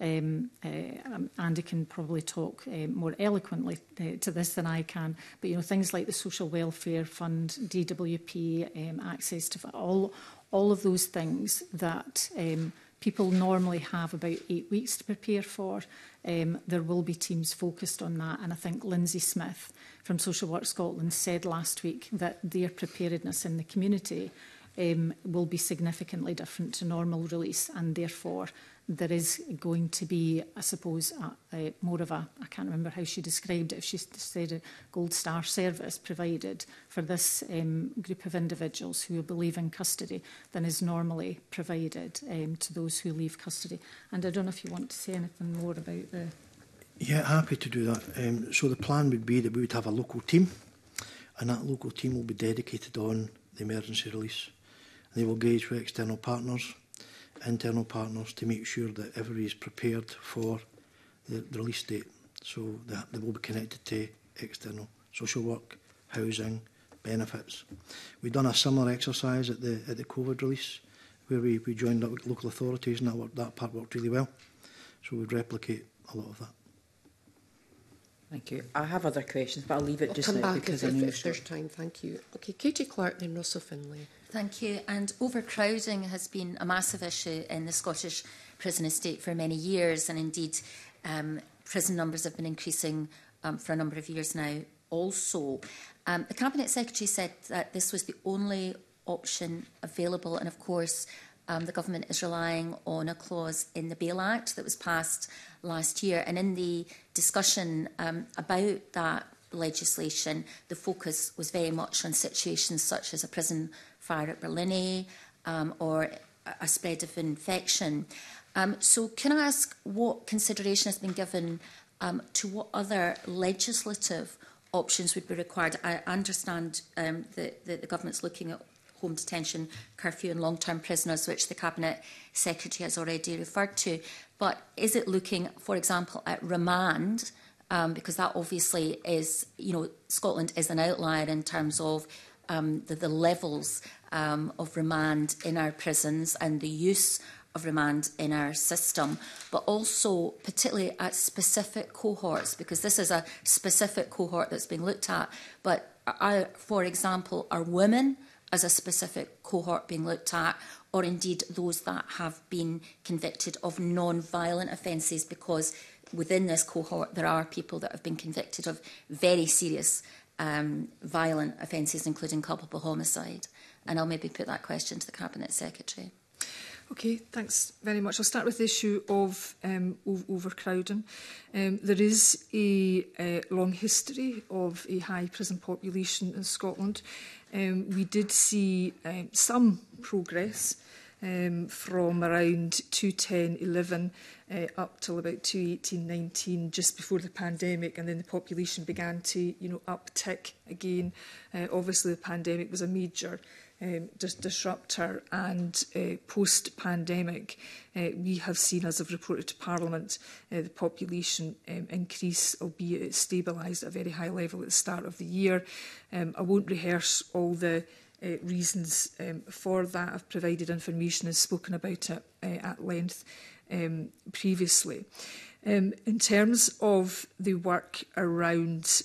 Speaker 3: Andy can probably talk more eloquently to this than I can. But things like the Social Welfare Fund, DWP, access to all of those things that people normally have about 8 weeks to prepare for. There will be teams focused on that, and I think Lindsay Smith from Social Work Scotland said last week that their preparedness in the community will be significantly different to normal release, and therefore there is going to be, I suppose, more of a, I can't remember how she described it, if she said a gold star service provided for this group of individuals who will be leaving custody than is normally provided to those who leave custody. And I don't know if you want to say anything more about the...
Speaker 7: Yeah, happy to do that. So the plan would be that we would have a local team, and that local team will be dedicated on the emergency release. And they will engage with external partners, internal partners, to make sure that everybody is prepared for the release date. So that they will be connected to external social work, housing, benefits. We've done a similar exercise at the COVID release, where we joined up with local authorities, and that part worked really well. So we'd replicate a lot of that.
Speaker 6: Thank you. I have other questions, but I'll leave it
Speaker 1: I'll
Speaker 6: just
Speaker 1: come
Speaker 6: now
Speaker 1: back
Speaker 6: because
Speaker 1: if there's time. Thank you. Okay, Katie Clark, then Russell Finlay.
Speaker 8: Thank you. And overcrowding has been a massive issue in the Scottish prison estate for many years, and indeed prison numbers have been increasing for a number of years now also. The Cabinet Secretary said that this was the only option available, and of course the Government is relying on a clause in the Bail Act that was passed last year. And in the discussion about that legislation, the focus was very much on situations such as a prison fire at Berlin or a spread of infection. So can I ask what consideration has been given to what other legislative options would be required? I understand that the Government's looking at home detention, curfew and long-term prisoners, which the Cabinet Secretary has already referred to. But is it looking, for example, at remand? Because that obviously is, Scotland is an outlier in terms of the levels of remand in our prisons and the use of remand in our system, but also particularly at specific cohorts, because this is a specific cohort that's being looked at. But, for example, are women as a specific cohort being looked at, or indeed those that have been convicted of non-violent offences, because within this cohort there are people that have been convicted of very serious violent offences, including culpable homicide. And I'll maybe put that question to the Cabinet Secretary.
Speaker 2: Okay, thanks very much. I'll start with the issue of overcrowding. There is a long history of a high prison population in Scotland. We did see some progress from around 2010-11 up till about 2018-19, just before the pandemic, and then the population began to uptick again. Obviously, the pandemic was a major disruptor, and post-pandemic we have seen, as I've reported to Parliament, the population increase, albeit it stabilised at a very high level at the start of the year. I won't rehearse all the reasons for that. I've provided information and spoken about it at length previously. In terms of the work around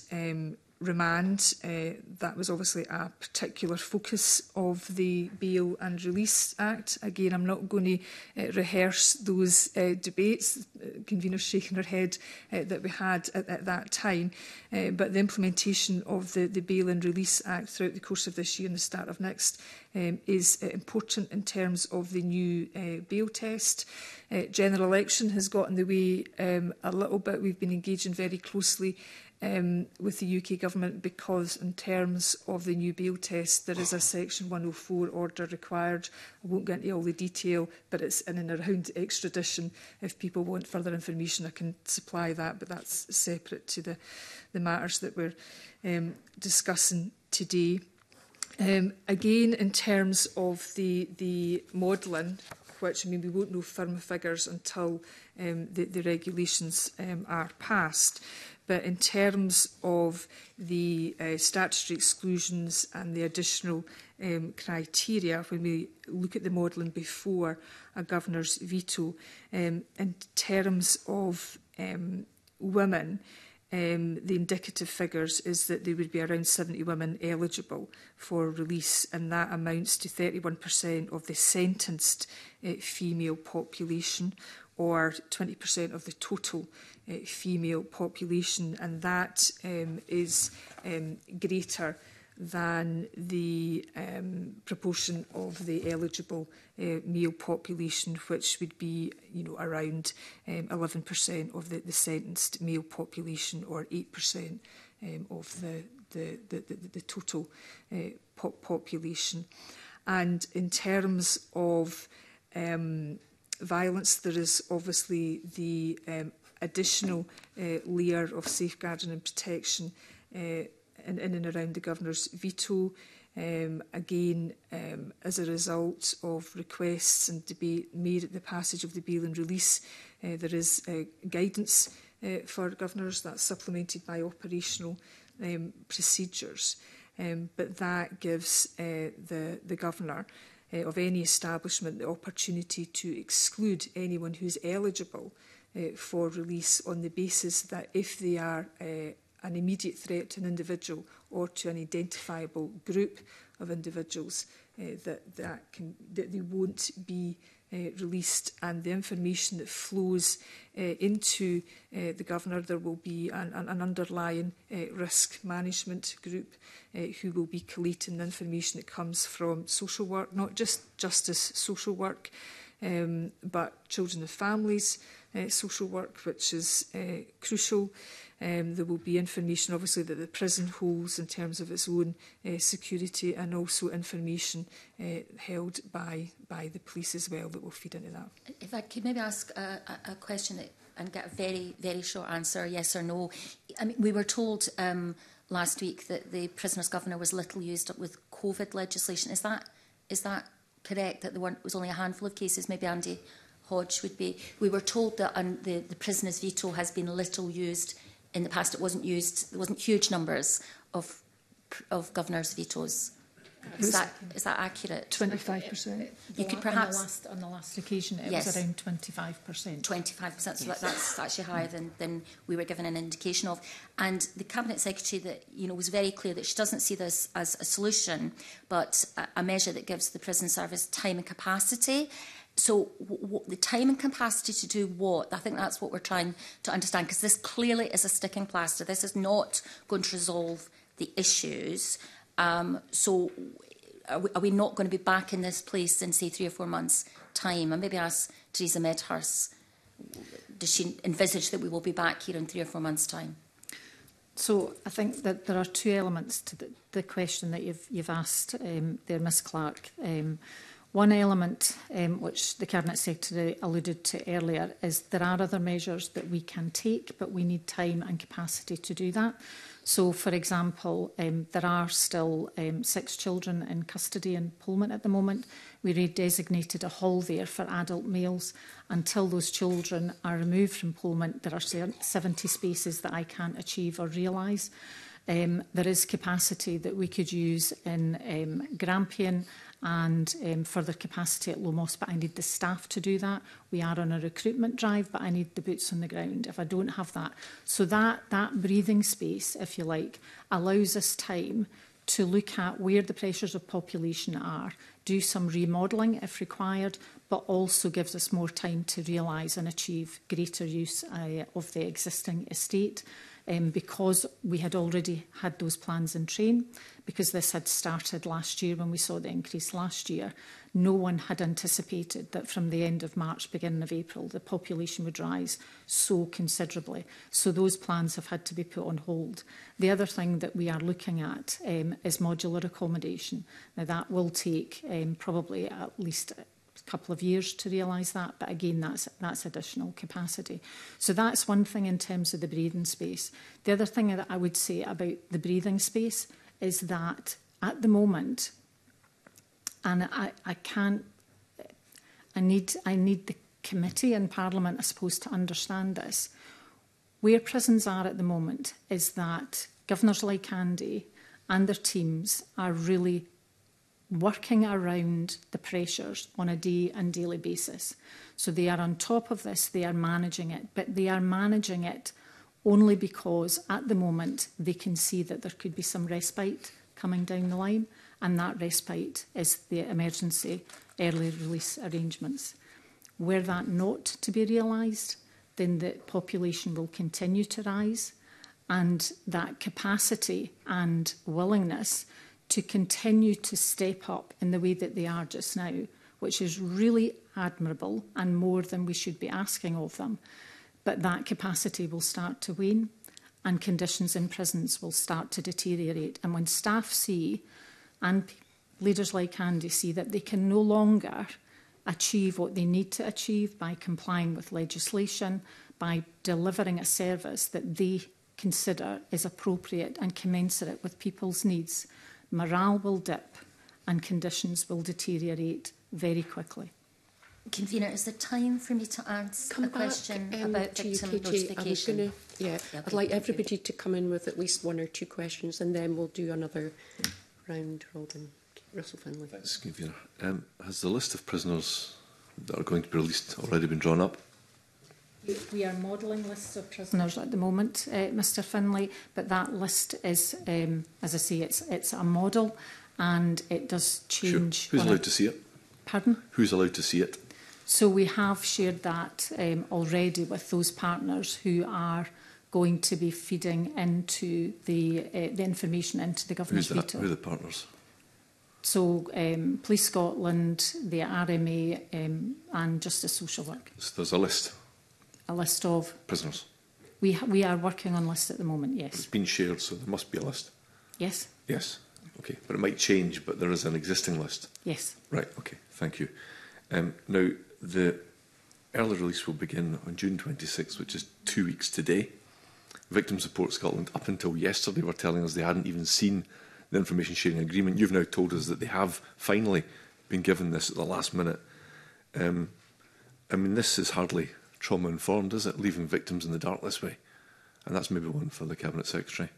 Speaker 2: remand, that was obviously a particular focus of the Bail and Release Act. Again, I'm not going to rehearse those debates, conveners shaking her head, that we had at that time, but the implementation of the Bail and Release Act throughout the course of this year and the start of next is important in terms of the new bail test. General election has got in the way a little bit. We've been engaging very closely with the UK Government, because in terms of the new bail test, there is a Section 104 order required. I won't get into all the detail, but it's in and around extradition. If people want further information, I can supply that, but that's separate to the matters that we're discussing today. Again, in terms of the modelling, which, I mean, we won't know firm figures until the regulations are passed. But in terms of the statutory exclusions and the additional criteria, when we look at the modelling before a governor's veto, in terms of women, the indicative figures is that there would be around 70 women eligible for release, and that amounts to 31% of the sentenced female population, or 20% of the total female population, and that is greater than the proportion of the eligible male population, which would be, around 11% of the sentenced male population, or 8% of the total population. And in terms of violence, there is obviously the additional layer of safeguarding and protection in and around the governor's veto. Again, as a result of requests and debate made at the passage of the bail and release, there is guidance for governors that's supplemented by operational procedures. But that gives the governor of any establishment the opportunity to exclude anyone who's eligible for release on the basis that if they are an immediate threat to an individual or to an identifiable group of individuals, that they won't be released, and the information that flows into the governor, there will be an underlying risk management group who will be collating the information that comes from social work, not just justice social work, but children and families social work, which is crucial. There will be information, obviously, that the prison holds in terms of its own security, and also information held by the police as well that will feed into that.
Speaker 8: If I could maybe ask a question and get a very, very short answer, yes or no. I mean, we were told last week that the Prisoners Governor was little used with COVID legislation. Is that correct, that there was only a handful of cases? Maybe Andy Hodge would be. We were told that the prisoner's veto has been little used in the past. It wasn't used. There wasn't huge numbers of governors' vetoes. Is that accurate?
Speaker 2: 25%.
Speaker 8: You could perhaps
Speaker 3: on the last occasion it
Speaker 8: yes.
Speaker 3: was around 25%.
Speaker 8: 25%. So that's actually higher than we were given an indication of. And the Cabinet Secretary that was very clear that she doesn't see this as a solution, but a measure that gives the prison service time and capacity. So the time and capacity to do what? I think that's what we're trying to understand, because this clearly is a sticking plaster. This is not going to resolve the issues. So are we not going to be back in this place in, say, 3 or 4 months' time? And maybe ask Theresa Medhurst, does she envisage that we will be back here in 3 or 4 months' time?
Speaker 3: So I think that there are two elements to the question that you've asked there, Ms Clark. One element, which the Cabinet Secretary alluded to earlier, is there are other measures that we can take, but we need time and capacity to do that. So, for example, there are still 6 children in custody in Pullman at the moment. We redesignated a hall there for adult males. Until those children are removed from Pullman, there are 70 spaces that I can't achieve or realise. There is capacity that we could use in Grampian and further capacity at Lomos, but I need the staff to do that. We are on a recruitment drive, but I need the boots on the ground if I don't have that. So that breathing space, if you like, allows us time to look at where the pressures of population are, do some remodelling if required, but also gives us more time to realise and achieve greater use of the existing estate. because we had already had those plans in train, because this had started last year when we saw the increase last year, no one had anticipated that from the end of March, beginning of April, the population would rise so considerably. So those plans have had to be put on hold. The other thing that we are looking at is modular accommodation. Now that will take probably at least a couple of years to realise that, but again, that's additional capacity. So that's one thing in terms of the breathing space. The other thing that I would say about the breathing space is that at the moment, and I need the committee and Parliament, I suppose, to understand this. Where prisons are at the moment is that governors like Andy and their teams are really working around the pressures on a day and daily basis. So they are on top of this, they are managing it, but they are managing it only because at the moment they can see that there could be some respite coming down the line, and that respite is the emergency early release arrangements. Were that not to be realised, then the population will continue to rise, and that capacity and willingness to continue to step up in the way that they are just now, which is really admirable and more than we should be asking of them. But that capacity will start to wane and conditions in prisons will start to deteriorate. And when staff see, and leaders like Andy see, that they can no longer achieve what they need to achieve by complying with legislation, by delivering a service that they consider is appropriate and commensurate with people's needs, morale will dip and conditions will deteriorate very quickly.
Speaker 8: Convener, is there time for me to answer a question about victim notification?
Speaker 1: I'd like everybody to come in with at least one or two questions, and then we'll do another round robin. Russell Finlay.
Speaker 9: Thanks, Convener. Has the list of prisoners that are going to be released already been drawn up?
Speaker 3: We are modelling lists of prisoners at the moment, Mr Finlay, but that list is, as I say, it's a model and it does change.
Speaker 9: Sure. Who's allowed to see it?
Speaker 3: Pardon?
Speaker 9: Who's allowed to see it?
Speaker 3: So we have shared that already with those partners who are going to be feeding into the information into the government veto.
Speaker 9: Who are the partners?
Speaker 3: So Police Scotland, the RMA and Justice Social Work.
Speaker 9: So there's a list?
Speaker 3: A list of?
Speaker 9: Prisoners?
Speaker 3: We are working on lists at the moment, yes.
Speaker 9: It's been shared, so there must be a list?
Speaker 3: Yes.
Speaker 9: Yes. Okay, but it might change, but there is an existing list?
Speaker 3: Yes.
Speaker 9: Right, okay, thank you. Now, the early release will begin on June 26th, which is 2 weeks today. Victim Support Scotland, up until yesterday, were telling us they hadn't even seen the information sharing agreement. You've now told us that they have finally been given this at the last minute. I mean, this is hardly trauma-informed, is it, leaving victims in the dark this way? And that's maybe one for the Cabinet Secretary.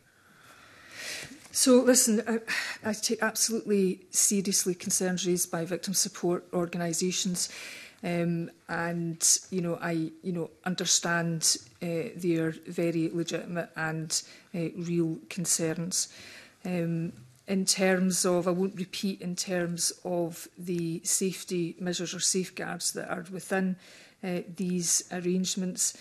Speaker 2: So, listen, I take absolutely seriously concerns raised by victim support organisations, and I understand their very legitimate and real concerns. In terms of, I won't repeat, in terms of the safety measures or safeguards that are within these arrangements,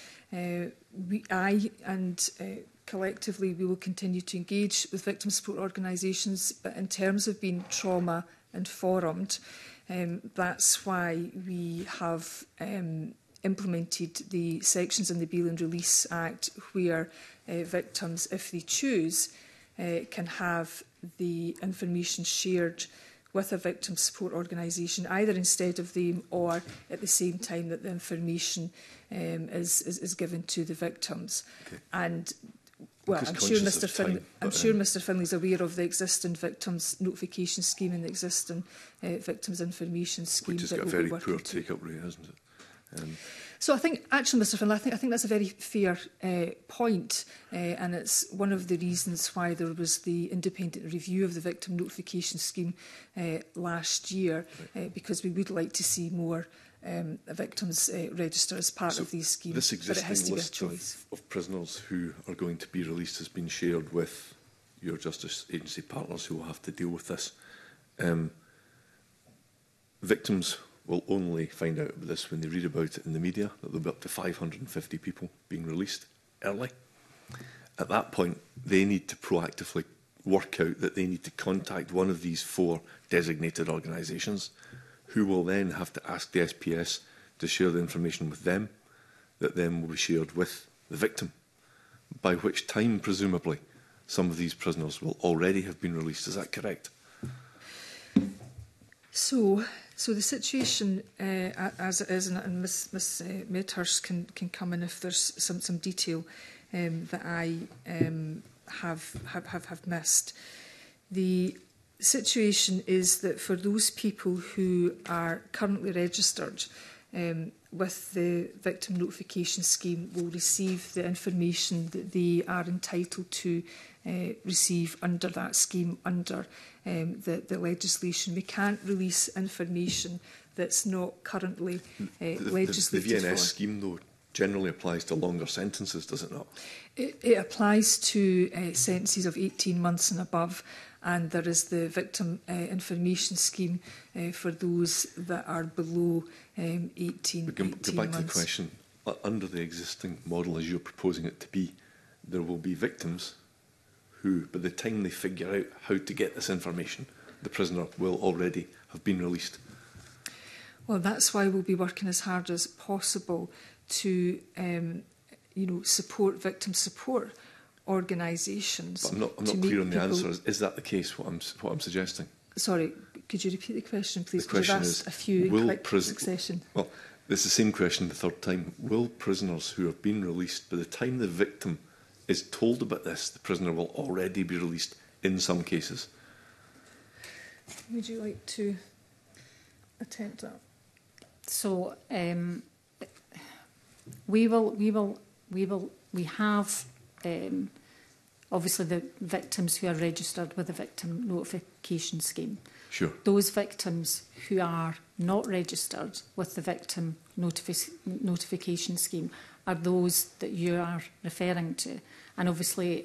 Speaker 2: collectively we will continue to engage with victim support organisations, but in terms of being trauma informed, that's why we have implemented the sections in the Bail and Release Act where victims, if they choose, can have the information shared with a victim support organisation, either instead of them or at the same time that the information is given to the victims. Okay. And well, I'm sure Mr Finlay is aware of the existing victims notification scheme and the existing victims information scheme.
Speaker 9: Which has got a very poor take-up rate, hasn't it?
Speaker 2: So I think, actually, Mr Finlay, I think that's a very fair point, and it's one of the reasons why there was the independent review of the victim notification scheme last year, because we would like to see more victims register as part of these schemes.
Speaker 9: This existing list of prisoners who are going to be released has been shared with your Justice Agency partners who will have to deal with this. Victims will only find out about this when they read about it in the media, that there'll be up to 550 people being released early. At that point, they need to proactively work out that they need to contact one of these 4 designated organisations, who will then have to ask the SPS to share the information with them, that then will be shared with the victim, by which time, presumably, some of these prisoners will already have been released. Is that correct?
Speaker 2: So the situation as it is, and Ms Medhurst can come in if there's some detail that I have missed. The situation is that for those people who are currently registered with the Victim Notification Scheme will receive the information that they are entitled to receive under that scheme, under the legislation. We can't release information that's not currently legislated
Speaker 9: The VNS
Speaker 2: for.
Speaker 9: scheme, though, generally applies to longer sentences, does it not?
Speaker 2: It applies to sentences of 18 months and above, and there is the Victim Information Scheme for those that are below 18
Speaker 9: But go back to the
Speaker 2: months.
Speaker 9: question. Under the existing model, as you're proposing it to be, there will be victims who, by the time they figure out how to get this information, the prisoner will already have been released.
Speaker 2: Well, that's why we'll be working as hard as possible to support victim support organisations.
Speaker 9: But I'm not clear on the answer. Is that the case, what I'm suggesting?
Speaker 2: Sorry, could you repeat the question, please?
Speaker 9: The question
Speaker 2: I've
Speaker 9: is,
Speaker 2: asked a few in quick succession.
Speaker 9: Well, it's the same question the third time. Will prisoners who have been released, by the time the victim is told about this, the prisoner will already be released in some cases?
Speaker 2: Would you like to attempt that?
Speaker 3: So we have obviously the victims who are registered with the Victim Notification Scheme.
Speaker 9: Sure.
Speaker 3: Those victims who are not registered with the Victim Notification Scheme are those that you are referring to. And obviously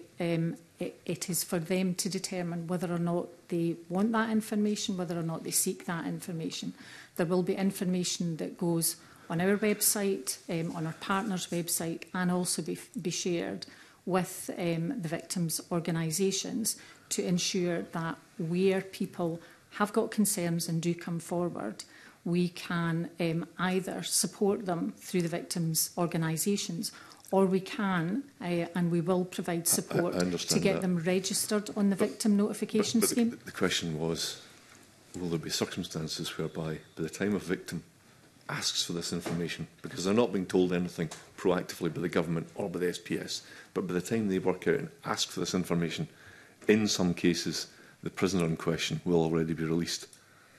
Speaker 3: it is for them to determine whether or not they want that information, whether or not they seek that information. There will be information that goes on our website, on our partners' website, and also be shared with the victims' organisations to ensure that where people have got concerns and do come forward, we can either support them through the victims' organisations, or we can and we will provide support to get them registered on the Victim Notification Scheme.
Speaker 9: The question was, will there be circumstances whereby by the time a victim asks for this information, because they're not being told anything proactively by the government or by the SPS, but by the time they work out and ask for this information, in some cases the prisoner in question will already be released?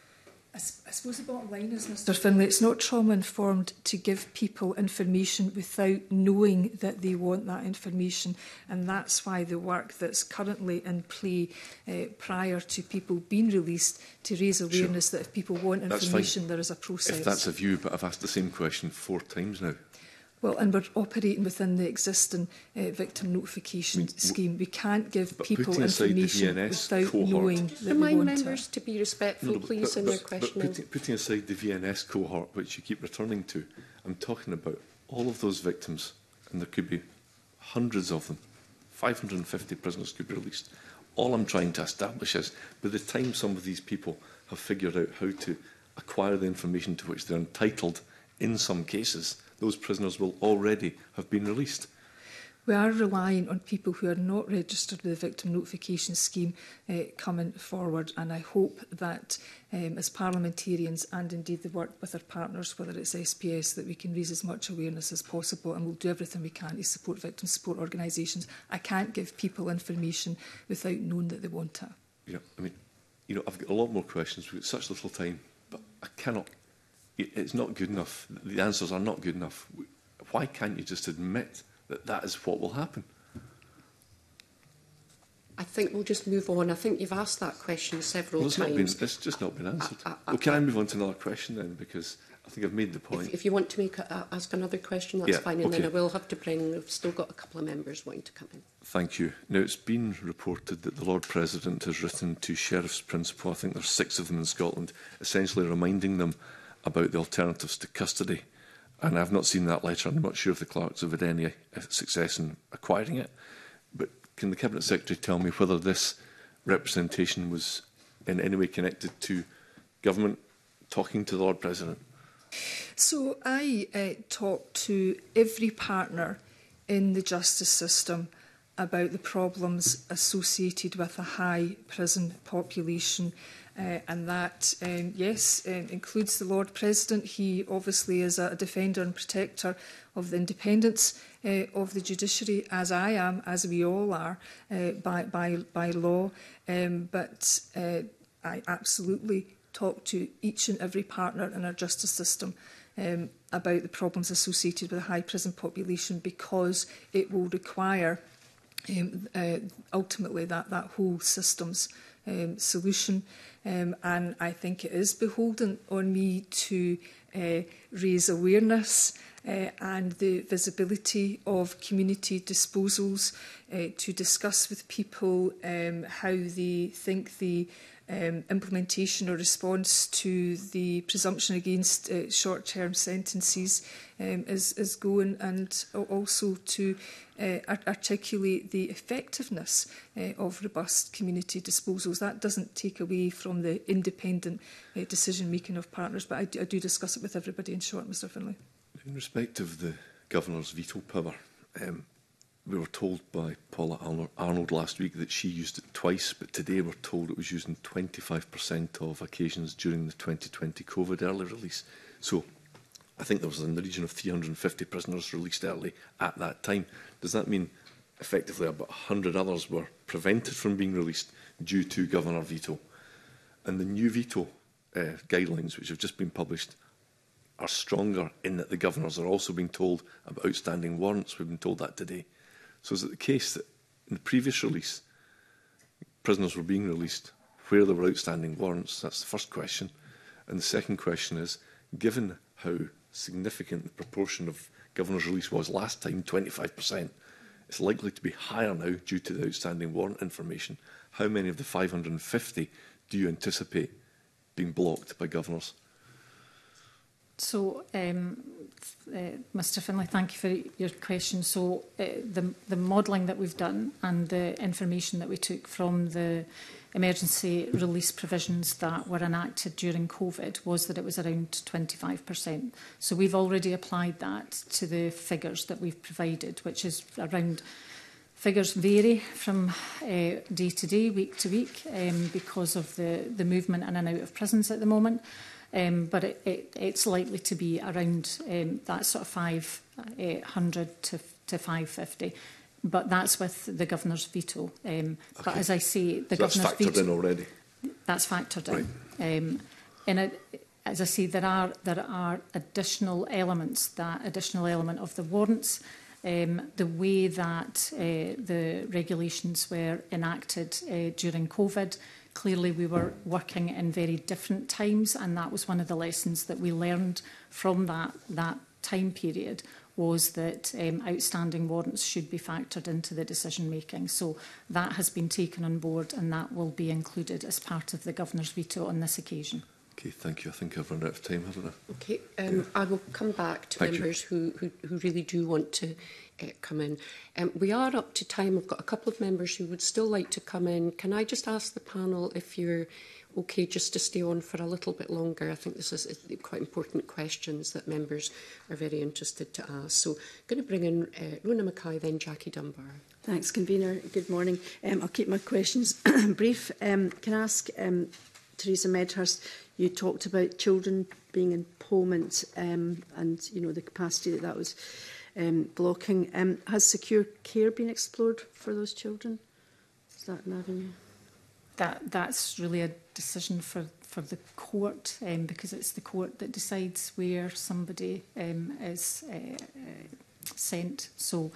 Speaker 2: I suppose the bottom line is, Mr Finlay, it's not trauma-informed to give people information without knowing that they want that information, and that's why the work that's currently in play prior to people being released to raise awareness that if people want information, there is a process.
Speaker 9: If that's a view, but I've asked the same question 4 times now.
Speaker 2: Well, and we're operating within the existing Victim Notification Scheme. We can't give people information without knowing that they want it.
Speaker 1: Remind members to be respectful, please, in their questioning.
Speaker 9: Putting aside the VNS cohort, which you keep returning to, I'm talking about all of those victims, and there could be hundreds of them. 550 prisoners could be released. All I'm trying to establish is, by the time some of these people have figured out how to acquire the information to which they're entitled, in some cases, those prisoners will already have been released.
Speaker 2: We are relying on people who are not registered with the Victim Notification Scheme coming forward, and I hope that as parliamentarians and indeed the work with our partners, whether it's SPS, that we can raise as much awareness as possible, and we'll do everything we can to support victim support organisations. I can't give people information without knowing that they want it.
Speaker 9: Yeah, I mean, I've got a lot more questions. We've got such little time, but I cannot. It's not good enough. The answers are not good enough. Why can't you just admit that that is what will happen?
Speaker 1: I think we'll just move on. I think you've asked that question several times.
Speaker 9: It's just not been answered. Can I move on to another question then? Because I think I've made the point.
Speaker 1: If you want to ask another question, that's fine. And then I will have to bring... We've still got a couple of members wanting to come in.
Speaker 9: Thank you. Now, it's been reported that the Lord President has written to Sheriff's Principal, I think there's 6 of them in Scotland, essentially reminding them about the alternatives to custody. And I've not seen that letter. I'm not sure if the clerks have had any success in acquiring it. But can the Cabinet Secretary tell me whether this representation was in any way connected to government talking to the Lord President?
Speaker 2: So I talked to every partner in the justice system about the problems associated with a high prison population. And that, yes, includes the Lord President. He obviously is a defender and protector of the independence of the judiciary, as I am, as we all are, by law. But I absolutely talk to each and every partner in our justice system about the problems associated with a high prison population, because it will require ultimately that whole system's solution. And I think it is beholden on me to raise awareness and the visibility of community disposals, to discuss with people how they think the implementation or response to the presumption against short-term sentences is going, and also to articulate the effectiveness of robust community disposals. That doesn't take away from the independent decision-making of partners, but I do discuss it with everybody in short, Mr Finlay.
Speaker 9: In respect of the Governor's veto power, we were told by Paula Arnold last week that she used it twice, but today we're told it was used in 25% of occasions during the 2020 COVID early release. So I think there was in the region of 350 prisoners released early at that time. Does that mean effectively about 100 others were prevented from being released due to Governor veto? And the new veto guidelines, which have just been published, are stronger in that the governors are also being told about outstanding warrants. We've been told that today. So is it the case that in the previous release, prisoners were being released where there were outstanding warrants? That's the first question. And the second question is, given how significant the proportion of governor's release was last time, 25%, it's likely to be higher now due to the outstanding warrant information. How many of the 550 do you anticipate being blocked by governors?
Speaker 3: So, Mr Finlay, thank you for your question. So, the modelling that we've done and the information that we took from the emergency release provisions that were enacted during COVID was that it was around 25%. So we've already applied that to the figures that we've provided, which is around... Figures vary from day to day, week to week, because of the movement in and out of prisons at the moment. But it's likely to be around that sort of 500 to 550. But that's with the Governor's veto. But as I say, the Governor's
Speaker 9: veto... That's factored in already?
Speaker 3: That's factored in. As I say, there are additional elements, that additional element of the warrants, the way that the regulations were enacted during COVID. Clearly, we were working in very different times, and that was one of the lessons that we learned from that time period, was that outstanding warrants should be factored into the decision-making. So that has been taken on board, and that will be included as part of the Governor's veto on this occasion.
Speaker 9: Okay, thank you. I think I've run out of time, haven't I?
Speaker 1: Okay, I will come back to members who really do want to come in. We are up to time. We've got a couple of members who would still like to come in. Can I just ask the panel if you're okay just to stay on for a little bit longer? I think this is quite important questions that members are very interested to ask. So I'm going to bring in Rona Mackay, then Jackie Dunbar.
Speaker 10: Thanks, Convener. Good morning. I'll keep my questions brief. Can I ask Theresa Medhurst, you talked about children being in Polmont and the capacity that was blocking. Has secure care been explored for those children? Is that an avenue?
Speaker 3: That's really a decision for the court, because it's the court that decides where somebody is sent. So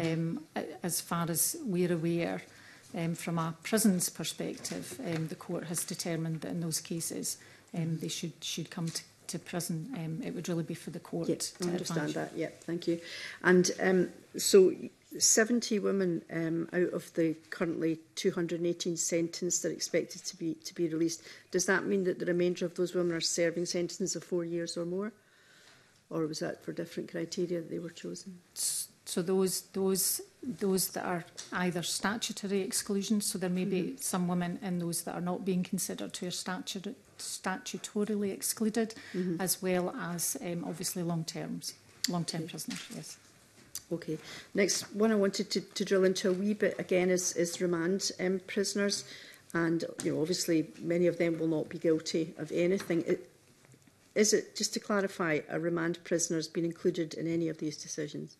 Speaker 3: as far as we're aware, from a prison's perspective, the court has determined that in those cases they should come to prison. It would really be for the court to
Speaker 10: understand that. Yeah, thank you. And so 70 women out of the currently 218 sentenced are expected to be released. Does that mean that the remainder of those women are serving sentences of 4 years or more? Or was that for different criteria that they were chosen?
Speaker 3: So those that are either statutory exclusions, so there may be some women in those that are not being considered who are statutorily excluded, as well as obviously long-term prisoners. Yes.
Speaker 10: Okay. Next one I wanted to drill into a wee bit again is remand prisoners, and obviously many of them will not be guilty of anything. Is it, just to clarify, a remand prisoner has been included in any of these decisions?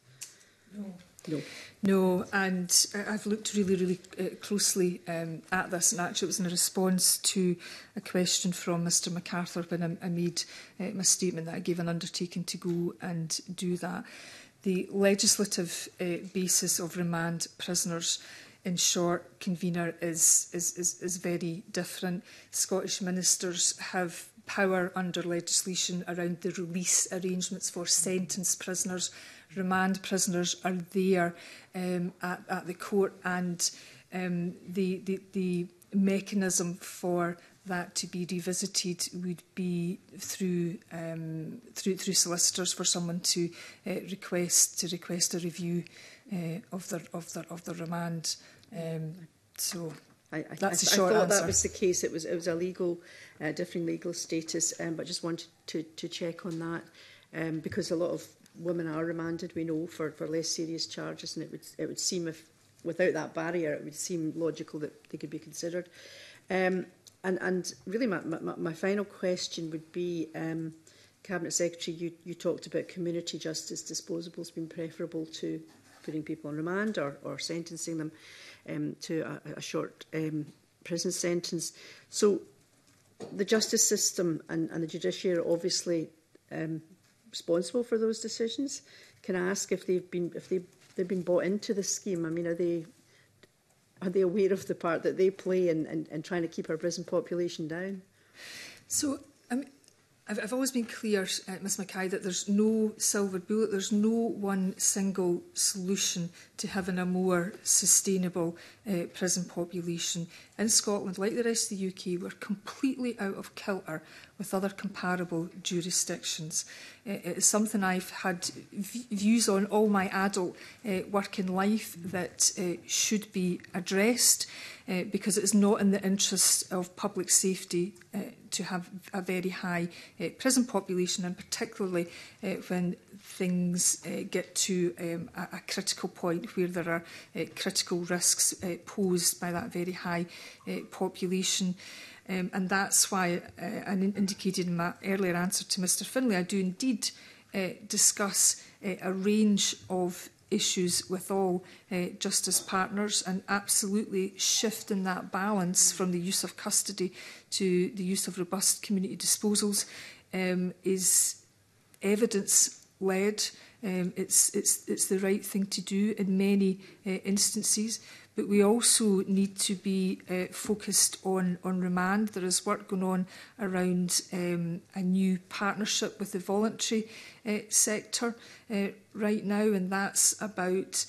Speaker 10: No, and I've looked really closely at this, and actually it was in response to a question from Mr MacArthur when I made my statement that I gave an undertaking to go and do that. The legislative basis of remand prisoners, in short, convener, is very different. Scottish ministers have power under legislation around the release arrangements for sentenced prisoners. Remand prisoners are there at the court, and the mechanism for that to be revisited would be through solicitors for someone to request a review of the remand. So that's a short answer. I thought that was the case. It was a legal, different legal status, but just wanted to check on that because a lot of women are remanded, we know, for less serious charges, and it would seem, if without that barrier, it would seem logical that they could be considered. And really, my final question would be, Cabinet Secretary, you talked about community justice disposables being preferable to putting people on remand or sentencing them to a short prison sentence. So the justice system and the judiciary are obviously responsible for those decisions. Can I ask if they've been bought into the scheme? I mean, are they aware of the part that they play in trying to keep our prison population down? So, I've always been clear, Ms Mackay, that there's no silver bullet, there's no one single solution to having a more sustainable prison population. In Scotland, like the rest of the UK, we're completely out of kilter with other comparable jurisdictions. It's something I've had views on all my adult working life that should be addressed because it's not in the interest of public safety to have a very high prison population, and particularly when things get to a critical point where there are critical risks posed by that very high population. And that's why I indicated in my earlier answer to Mr Finlay, I do indeed discuss a range of issues with all justice partners, and absolutely shifting that balance from the use of custody to the use of robust community disposals is evidence-led. It's the right thing to do in many instances. But we also need to be focused on remand. There is work going on around a new partnership with the voluntary sector right now, and that's about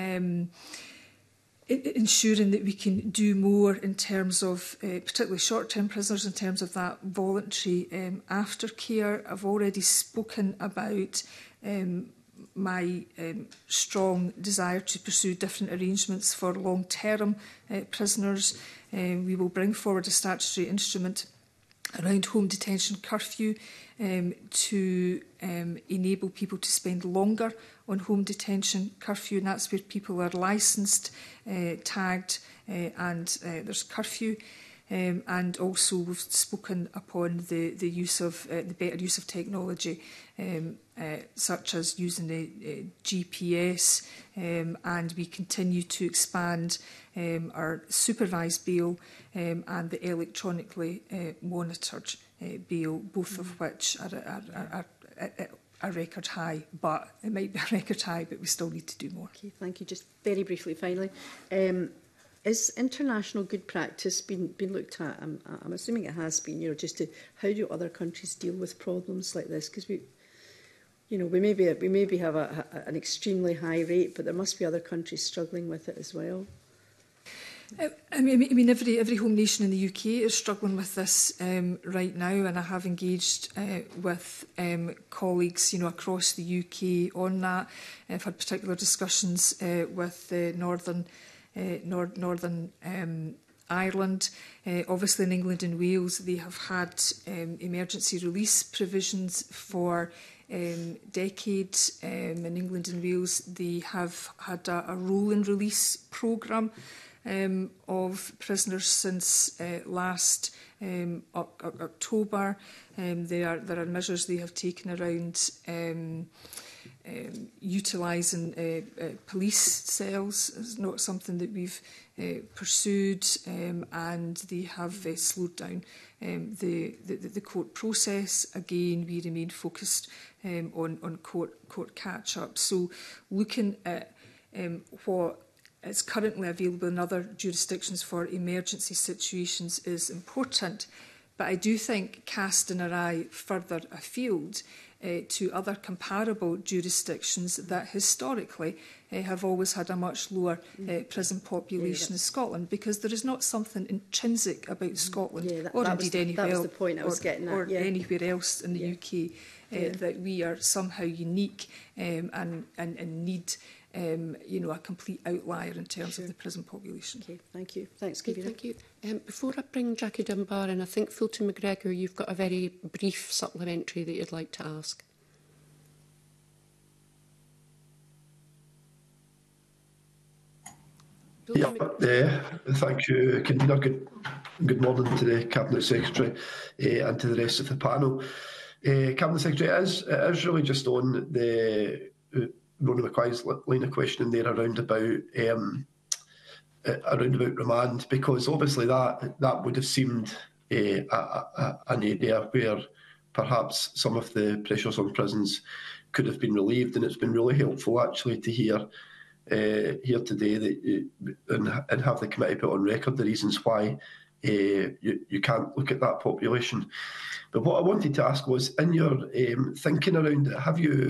Speaker 10: ensuring that we can do more in terms of particularly short-term prisoners, in terms of that voluntary aftercare. I've already spoken about my strong desire to pursue different arrangements for long-term prisoners. We will bring forward a statutory instrument around home detention curfew to enable people to spend longer on home detention curfew, and that's where people are licensed, tagged, and there's curfew. And also we've spoken upon the use of the better use of technology, such as using the GPS, and we continue to expand our supervised bail and the electronically monitored bail, both of which are a record high, but it might be a record high, but we still need to do more. Okay, thank you. Just very briefly, finally. Is international good practice been looked at? I'm assuming it has been. Just to how do other countries deal with problems like this? Because we maybe have an extremely high rate, but there must be other countries struggling with it as well.
Speaker 2: I mean, every home nation in the UK is struggling with this right now, and I have engaged with colleagues, across the UK on that. I've had particular discussions with Northern Ireland. Obviously, in England and Wales, they have had emergency release provisions for decades. In England and Wales, they have had a rolling release programme of prisoners since last October. There are measures they have taken around utilising police cells. It's not something that we've pursued, and they have slowed down the court process. Again, we remain focused on court catch-up. So looking at what is currently available in other jurisdictions for emergency situations is important. But I do think casting our eye further afield to other comparable jurisdictions that historically have always had a much lower prison population in Scotland, because there is not something intrinsic about Scotland or indeed anywhere else in the UK that we are somehow unique and need a complete outlier in terms of the prison population.
Speaker 10: Okay, thank you. Thanks,
Speaker 1: Okay, thank you. Before I bring Jackie Dunbar in, I think Fulton McGregor, you've got a very brief supplementary that you'd like to ask.
Speaker 11: Thank you, Convener. Good morning to the Cabinet Secretary and to the rest of the panel. Cabinet Secretary, it is really just on the Rona McQuay's line of questioning there around about remand, because obviously that would have seemed an area where perhaps some of the pressures on prisons could have been relieved, and it's been really helpful actually to hear here today that and have the committee put on record the reasons why you can't look at that population. But what I wanted to ask was, in your thinking around it,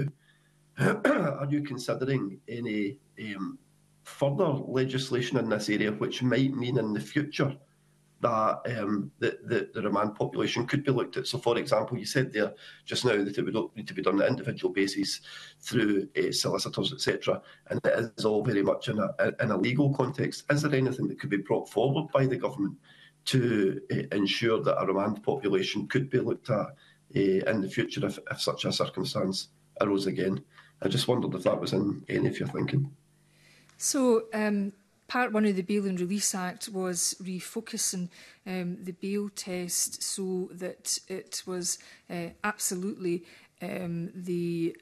Speaker 11: are you considering any further legislation in this area which might mean in the future that the remand population could be looked at? So, for example, you said there just now that it would need to be done on an individual basis through solicitors, etc., and it is all very much in a legal context. Is there anything that could be brought forward by the government to ensure that a remand population could be looked at in the future if such a circumstance arose again? I just wondered if that was in any of your thinking.
Speaker 2: So, Part 1 of the Bail and Release Act was refocusing the bail test so that it was absolutely the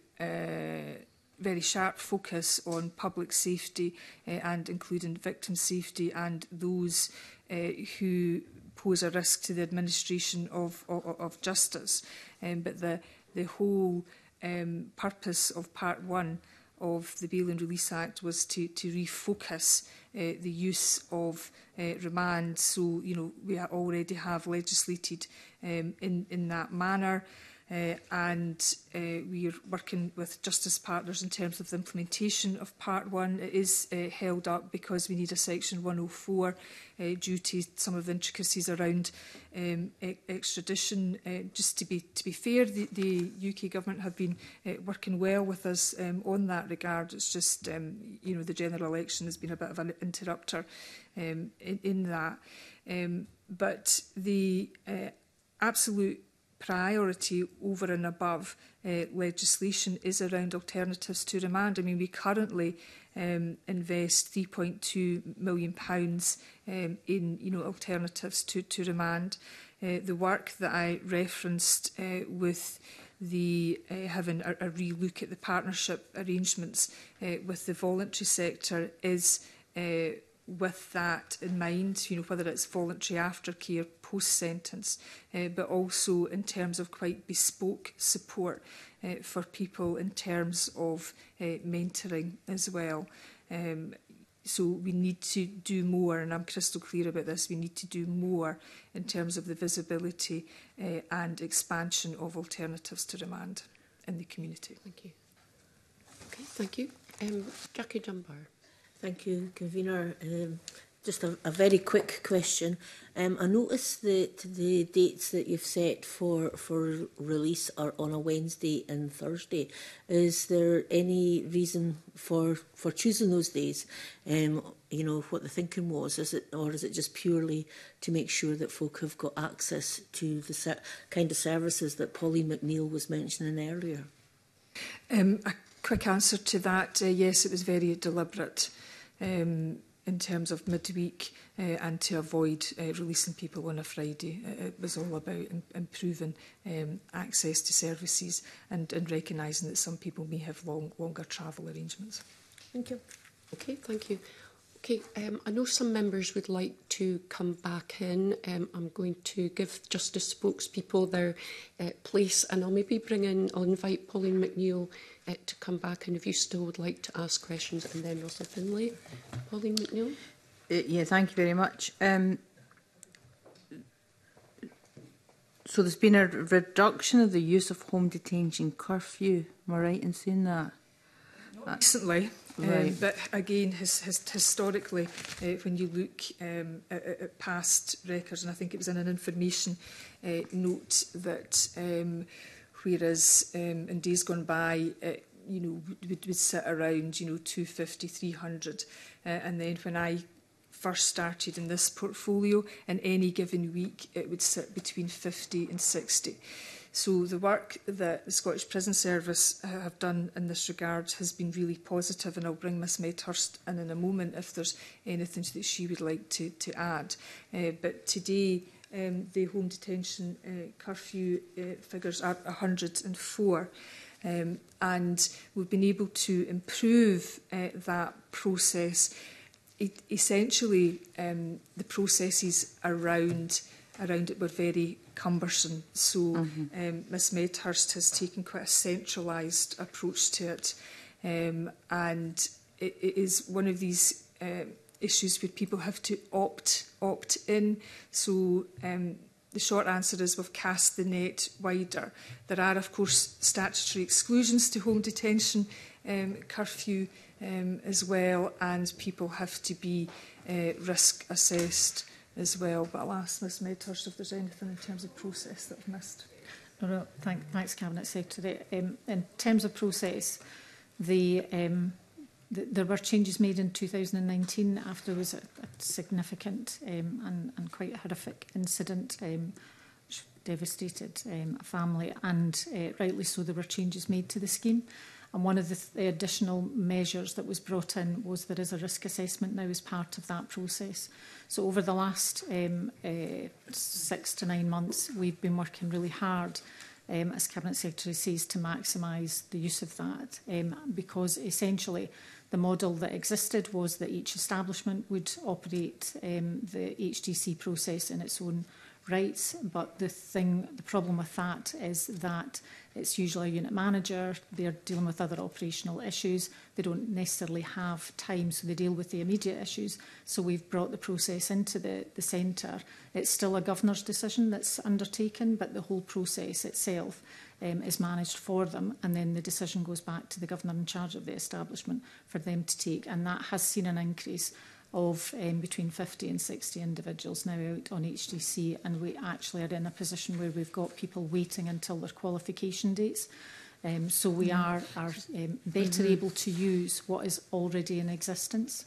Speaker 2: very sharp focus on public safety and including victim safety and those who pose a risk to the administration of justice. But the whole purpose of Part 1 of the Bail and Release Act was to refocus the use of remand. So, we already have legislated in that manner. And we are working with justice partners in terms of the implementation of Part 1. It is held up because we need a Section 104 due to some of the intricacies around extradition. Just to be fair, the UK government have been working well with us on that regard. It's just the general election has been a bit of an interrupter in that. But the absolute priority over and above legislation is around alternatives to remand. I mean, we currently invest £3.2 million in alternatives to remand. The work that I referenced with the having a re-look at the partnership arrangements with the voluntary sector is with that in mind, whether it's voluntary aftercare post-sentence, but also in terms of quite bespoke support for people in terms of mentoring as well. So we need to do more, and I'm crystal clear about this, we need to do more in terms of the visibility and expansion of alternatives to remand in the community.
Speaker 1: Thank you. Okay, thank you. Jackie Dunbar.
Speaker 12: Thank you, Convener. Just a very quick question. I noticed that the dates that you've set for release are on a Wednesday and Thursday. Is there any reason for choosing those days? You know, what the thinking was, is it just purely to make sure that folk have got access to the kind of services that Pauline McNeill was mentioning earlier?
Speaker 2: A quick answer to that, yes, it was very deliberate. In terms of midweek and to avoid releasing people on a Friday. It was all about improving access to services and recognising that some people may have longer travel arrangements.
Speaker 12: Thank you.
Speaker 1: Okay, thank you. Okay, I know some members would like to come back in. I'm going to give Justice spokespeople their place, and I'll maybe I'll invite Pauline McNeill to come back, and if you still would like to ask questions, and then Russell Finlay. Pauline McNeill.
Speaker 6: Yeah, thank you very much. So there's been a reduction of the use of home detention curfew. Am I right in saying that?
Speaker 2: Not recently,
Speaker 6: right.
Speaker 2: But again, historically, when you look at past records, and I think it was in an information note that whereas in days gone by, you know, would sit around, you know, 250, 300, and then when I first started in this portfolio, in any given week, it would sit between 50 and 60. So the work that the Scottish Prison Service have done in this regard has been really positive, and I'll bring Miss Medhurst in a moment if there's anything that she would like to add. But today, the home detention curfew figures are 104. And we've been able to improve that process. Essentially, the processes around it were very cumbersome. So Miss Medhurst has taken quite a centralised approach to it. And it is one of these issues where people have to opt in. So the short answer is we've cast the net wider. There are, of course, statutory exclusions to home detention curfew as well, and people have to be risk assessed as well. But I'll ask Ms Medhurst if there's anything in terms of process that I've missed.
Speaker 3: No, thanks, Cabinet Secretary. In terms of process, there were changes made in 2019 after there was a significant and quite horrific incident which devastated a family, and rightly so there were changes made to the scheme. And one of the additional measures that was brought in was there is a risk assessment now as part of that process. So over the last 6 to 9 months, we've been working really hard, as Cabinet Secretary says, to maximise the use of that, because essentially the model that existed was that each establishment would operate the HDC process in its own rights, but the problem with that is that it's usually a unit manager, they're dealing with other operational issues, they don't necessarily have time, so they deal with the immediate issues. So we've brought the process into the centre. It's still a governor's decision that's undertaken, but the whole process itself is managed for them, and then the decision goes back to the governor in charge of the establishment for them to take, and that has seen an increase of between 50 and 60 individuals now out on HDC, and we actually are in a position where we've got people waiting until their qualification dates. So we are better able to use what is already in existence.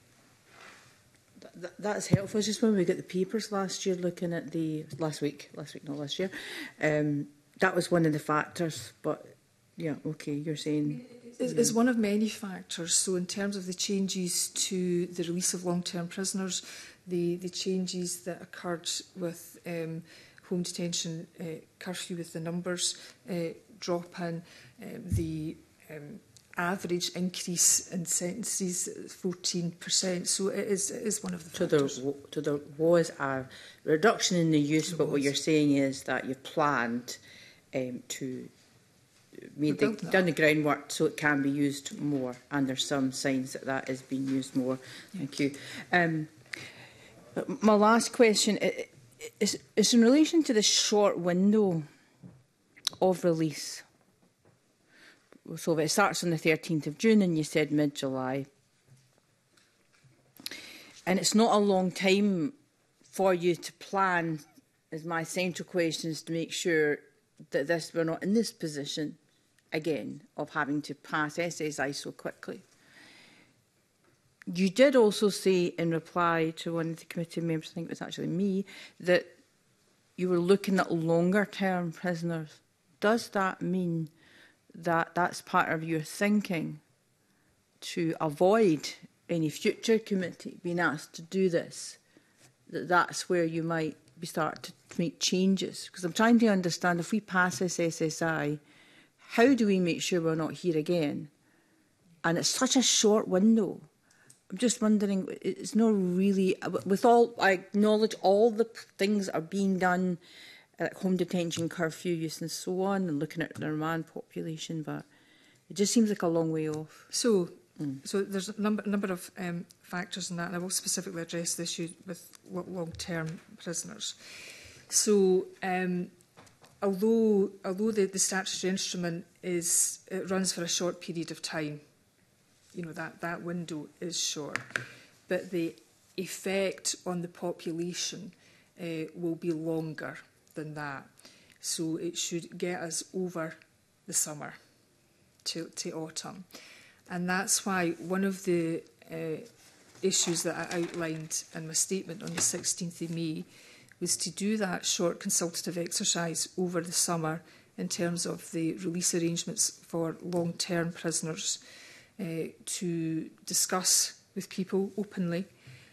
Speaker 6: That's helpful. Just when we got the papers last year, looking at last week, not last year, that was one of the factors. But yeah, okay, you're saying
Speaker 2: is one of many factors. So in terms of the changes to the release of long-term prisoners, the changes that occurred with home detention curfew, with the numbers drop in, the average increase in sentences 14%. So it is one of the factors.
Speaker 6: So there was a reduction in the use, but what you're saying is that you've planned to done the groundwork so it can be used more, and there's some signs that is being used more. Thank you. My last question is in relation to the short window of release. So if it starts on the 13th of June and you said mid-July, And it's not a long time for you to plan, is my central question, is to make sure that we're not in this position again of having to pass SSI so quickly. You did also say in reply to one of the committee members, I think it was actually me, that you were looking at longer term prisoners. Does that mean that that's part of your thinking to avoid any future committee being asked to do this? That's where you might start to make changes? Because I'm trying to understand, if we pass this SSI, how do we make sure we're not here again? And it's such a short window. I'm just wondering, it's not really, with all, I acknowledge all the things that are being done, like home detention, curfew use and so on, and looking at the remand population, but it just seems like a long way off.
Speaker 2: So there's a number of factors in that, and I will specifically address the issue with long-term prisoners. So although the statutory instrument it runs for a short period of time, you know, that window is short, but the effect on the population will be longer than that. So it should get us over the summer to autumn. And that's why one of the issues that I outlined in my statement on the 16th of May was to do that short consultative exercise over the summer in terms of the release arrangements for long-term prisoners, to discuss with people openly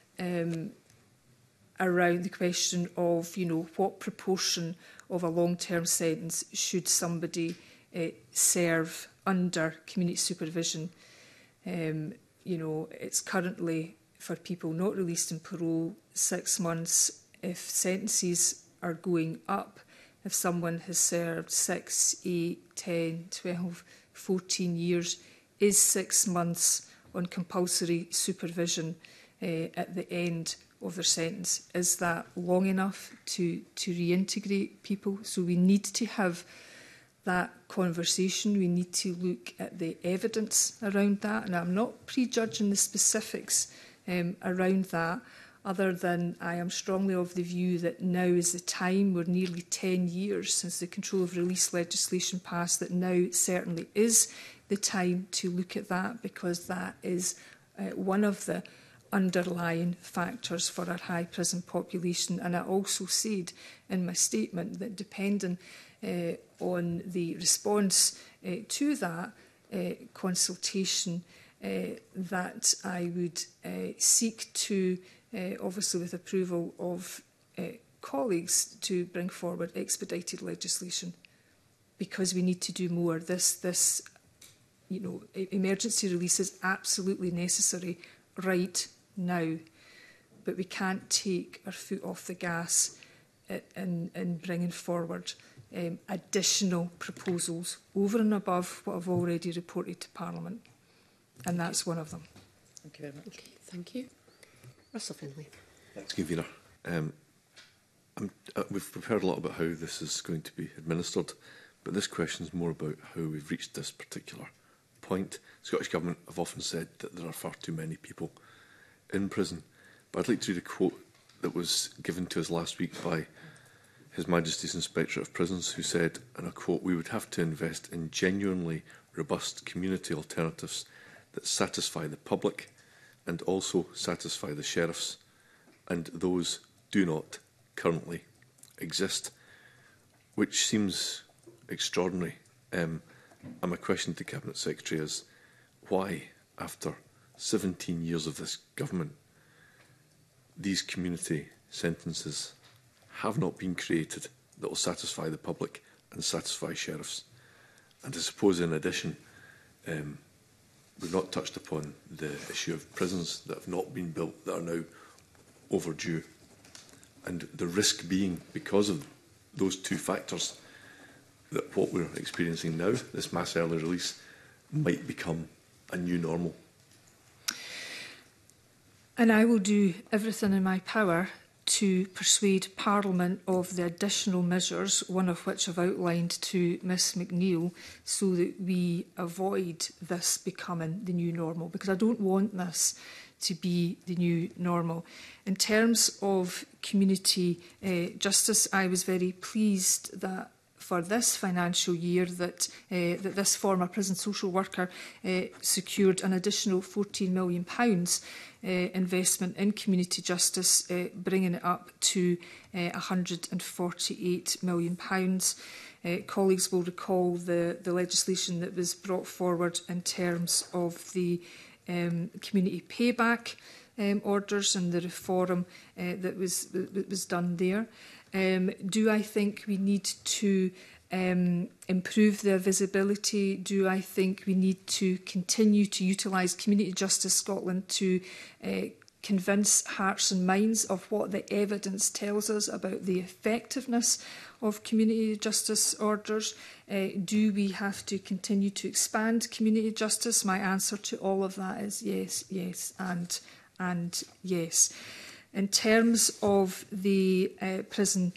Speaker 2: around the question of, you know, what proportion of a long-term sentence should somebody serve under community supervision. You know, it's currently, for people not released in parole, 6 months. If sentences are going up, if someone has served 6, 8, 10, 12, 14 years, is 6 months on compulsory supervision at the end of their sentence, is that long enough to reintegrate people? So we need to have that conversation. We need to look at the evidence around that. And I'm not prejudging the specifics around that, other than I am strongly of the view that now is the time. We're nearly 10 years since the control of release legislation passed, that now certainly is the time to look at that, because that is one of the underlying factors for our high prison population. And I also said in my statement that depending on the response to that consultation, that I would seek to, obviously with approval of colleagues, to bring forward expedited legislation, because we need to do more. This you know, emergency release is absolutely necessary right now, but we can't take our foot off the gas in bringing forward additional proposals over and above what I've already reported to Parliament, and that's one of them.
Speaker 6: Thank you very much.
Speaker 1: Okay, thank you. Russell Finlay.
Speaker 9: Thanks, Gavina. We've heard a lot about how this is going to be administered, but this question is more about how we've reached this particular point. The Scottish Government have often said that there are far too many people in prison, but I'd like to read a quote that was given to us last week by His Majesty's Inspectorate of Prisons, who said, and I quote, "We would have to invest in genuinely robust community alternatives that satisfy the public and also satisfy the sheriffs, and those do not currently exist," which seems extraordinary. And my question to Cabinet Secretary is, why, after 17 years of this government, these community sentences have not been created that will satisfy the public and satisfy sheriffs? And I suppose, in addition, we've not touched upon the issue of prisons that have not been built, that are now overdue, and the risk being, because of those two factors, that what we're experiencing now, this mass early release, might become a new normal.
Speaker 2: And I will do everything in my power to persuade Parliament of the additional measures, one of which I've outlined to Ms McNeill, so that we avoid this becoming the new normal, because I don't want this to be the new normal. In terms of community justice, I was very pleased that for this financial year that this former prison social worker secured an additional £14 million investment in community justice, bringing it up to £148 million. Colleagues will recall the legislation that was brought forward in terms of the community payback orders and the reform that was done there. Do I think we need to improve their visibility? Do I think we need to continue to utilise Community Justice Scotland to convince hearts and minds of what the evidence tells us about the effectiveness of community justice orders? Do we have to continue to expand community justice? My answer to all of that is yes, yes, and yes. In terms of the prison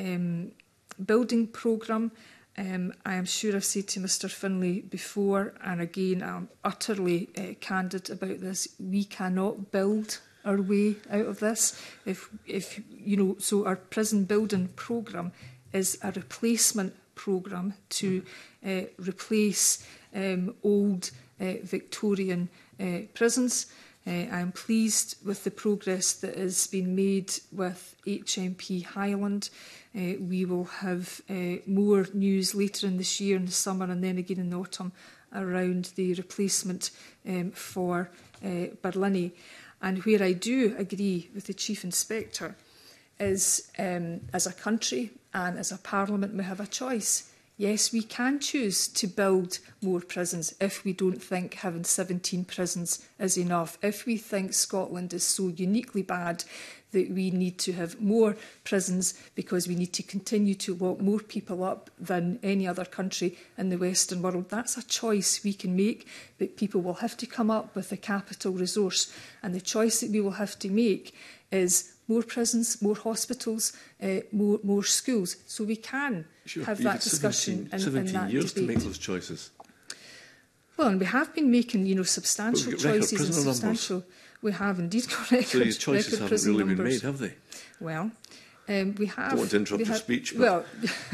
Speaker 2: building programme, I am sure I've said to Mr Finlay before, and again I'm utterly candid about this, we cannot build our way out of this. If you know, so our prison building programme is a replacement programme to replace old Victorian prisons. I am pleased with the progress that has been made with HMP Highland. We will have more news later in this year, in the summer and then again in the autumn, around the replacement for Barlinnie. And where I do agree with the Chief Inspector is, as a country and as a Parliament, we have a choice. Yes, we can choose to build more prisons if we don't think having 17 prisons is enough. If we think Scotland is so uniquely bad that we need to have more prisons because we need to continue to lock more people up than any other country in the Western world, that's a choice we can make, but people will have to come up with the capital resource. And the choice that we will have to make is more prisons, more hospitals, more schools. So we can have that discussion in that
Speaker 9: 17 years
Speaker 2: debate.
Speaker 9: to make those choices.
Speaker 2: Well, and we have been making, substantial choices and substantial. Numbers. We have indeed got record.
Speaker 9: So these choices haven't really been made, have they?
Speaker 2: Well, we have.
Speaker 9: Don't want to interrupt your speech. But...
Speaker 2: Well,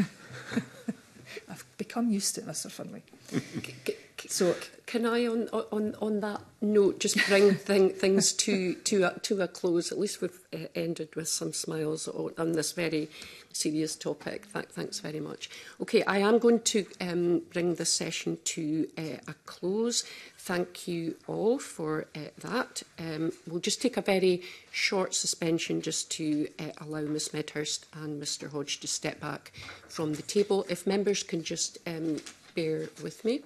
Speaker 2: I've become used to it, Mr. Finlay.
Speaker 1: So, can I, on that note, just bring things to a close? At least we've ended with some smiles on this very serious topic. Thanks very much. Okay, I am going to bring this session to a close. Thank you all for that. We'll just take a very short suspension just to allow Ms Medhurst and Mr Hodge to step back from the table. If members can just bear with me.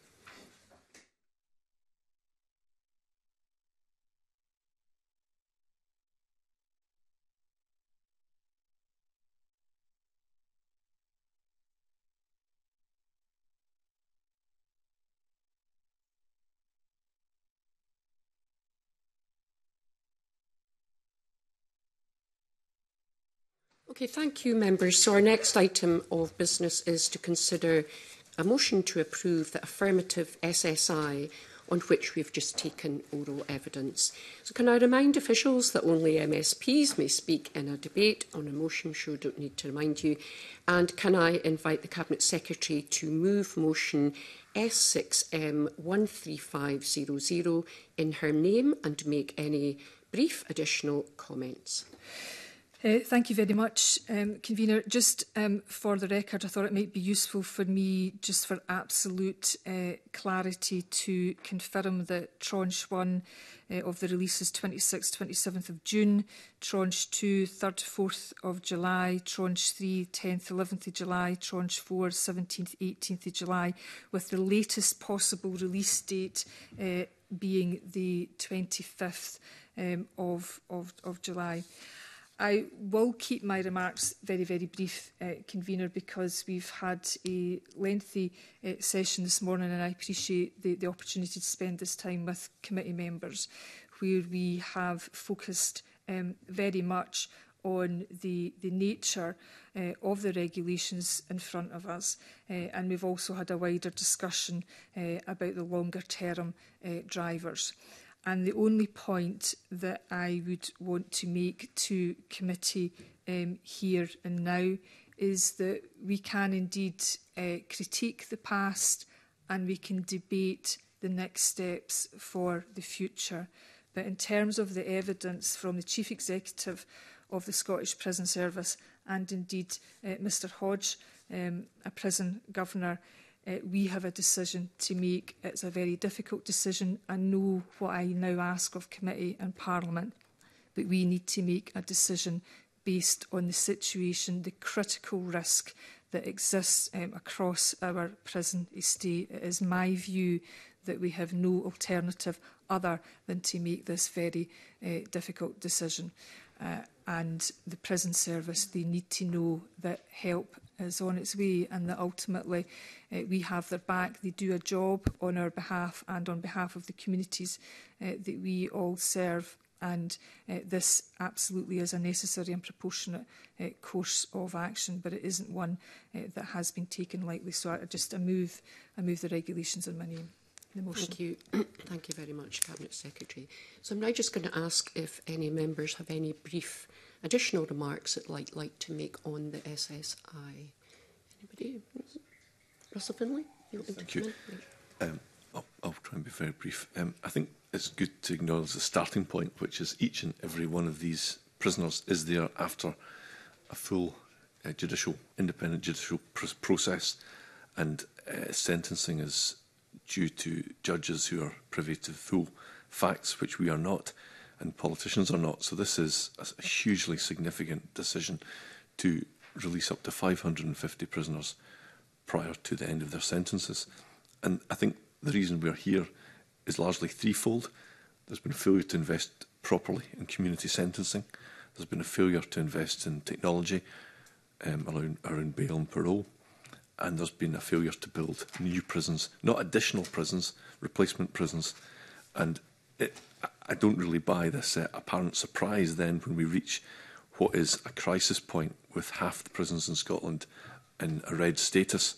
Speaker 1: Okay, thank you, members. So our next item of business is to consider a motion to approve the affirmative SSI on which we've just taken oral evidence. So can I remind officials that only MSPs may speak in a debate on a motion? Sure, don't need to remind you. And can I invite the Cabinet Secretary to move motion S6M 13500 in her name and make any brief additional comments?
Speaker 2: Thank you very much, Convener. Just for the record, I thought it might be useful for me, just for absolute clarity, to confirm that Tranche 1 of the release is 26th, 27th of June, Tranche 2, 3rd, 4th of July, Tranche 3, 10th, 11th of July, Tranche 4, 17th, 18th of July, with the latest possible release date being the 25th of July. I will keep my remarks very, very brief, Convener, because we've had a lengthy session this morning, and I appreciate the opportunity to spend this time with committee members, where we have focused very much on the nature of the regulations in front of us, and we've also had a wider discussion about the longer term drivers. And the only point that I would want to make to committee here and now is that we can indeed critique the past and we can debate the next steps for the future. But in terms of the evidence from the Chief Executive of the Scottish Prison Service and indeed Mr Hodge, a prison governor, we have a decision to make. It's a very difficult decision. I know what I now ask of committee and Parliament, but we need to make a decision based on the situation, the critical risk that exists across our prison estate. It is my view that we have no alternative other than to make this very difficult decision. And the prison service, they need to know that help is on its way and that ultimately we have their back. They do a job on our behalf and on behalf of the communities that we all serve. And this absolutely is a necessary and proportionate course of action, but it isn't one that has been taken lightly. So I move the regulations in my name. The motion.
Speaker 1: Thank you. Thank you very much, Cabinet Secretary. So I'm now just going to ask if any members have any brief additional remarks that they'd like to make on the SSI. Anybody? Russell Finlay?
Speaker 9: Thank you. I'll try and be very brief. I think it's good to acknowledge the starting point, which is each and every one of these prisoners is there after a full independent judicial process, and sentencing is due to judges who are privy to full facts, which we are not, and politicians are not. So this is a hugely significant decision to release up to 550 prisoners prior to the end of their sentences. And I think the reason we're here is largely threefold. There's been a failure to invest properly in community sentencing. There's been a failure to invest in technology around bail and parole. And there's been a failure to build new prisons, not additional prisons, replacement prisons. And I don't really buy this apparent surprise then when we reach what is a crisis point with half the prisons in Scotland in a red status.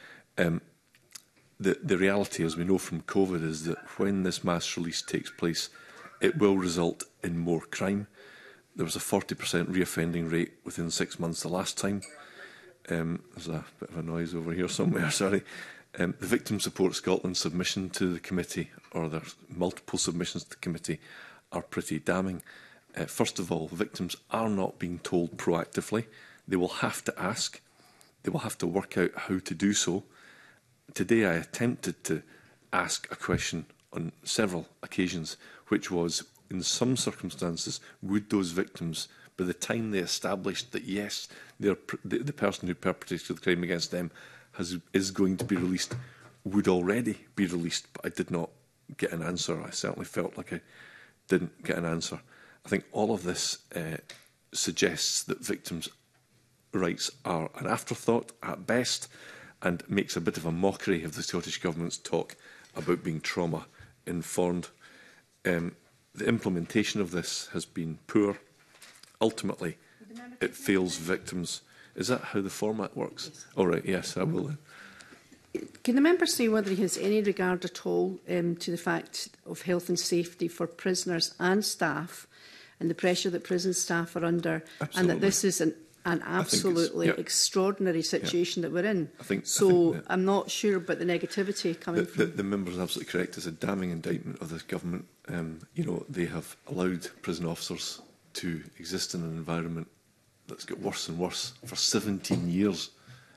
Speaker 9: The reality, as we know from COVID, is that when this mass release takes place, it will result in more crime. There was a 40% reoffending rate within 6 months the last time. There's a bit of a noise over here somewhere, sorry. The Victim Support Scotland submission to the committee, or their multiple submissions to the committee, are pretty damning. First of all, victims are not being told proactively. They will have to ask. They will have to work out how to do so. Today I attempted to ask a question on several occasions, which was, in some circumstances, would those victims, by the time they established that, yes, the person who perpetrated the crime against them is going to be released, would already be released? But I did not get an answer. I certainly felt like I didn't get an answer. I think all of this suggests that victims' rights are an afterthought at best, and makes a bit of a mockery of the Scottish Government's talk about being trauma-informed. The implementation of this has been poor. Ultimately, it fails victims. Is that how the format works? Yes. All right, yes, I will.
Speaker 10: Can the member say whether he has any regard at all to the fact of health and safety for prisoners and staff and the pressure that prison staff are under,
Speaker 9: Absolutely.
Speaker 10: and that this is an absolutely extraordinary situation that we're in? I'm not sure about the negativity coming from...
Speaker 9: The member is absolutely correct. It's a damning indictment of this government. They have allowed prison officers to exist in an environment that's got worse and worse for 17 years.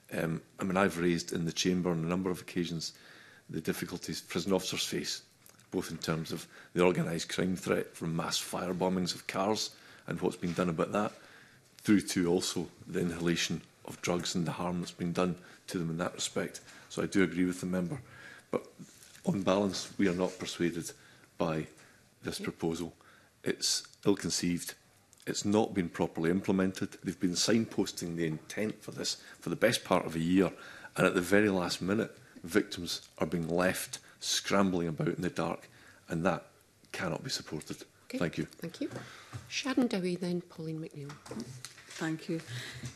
Speaker 9: I've raised in the chamber on a number of occasions the difficulties prison officers face, both in terms of the organised crime threat from mass fire bombings of cars and what's been done about that, through to also the inhalation of drugs and the harm that's been done to them in that respect. So I do agree with the member. But on balance, we are not persuaded by this proposal. It's ill-conceived. It's not been properly implemented. They've been signposting the intent for this for the best part of a year, and at the very last minute, victims are being left scrambling about in the dark, and that cannot be supported.
Speaker 1: Okay.
Speaker 9: Thank you.
Speaker 1: Thank you. Sharon Dowie, then Pauline McNeill.
Speaker 5: Thank you.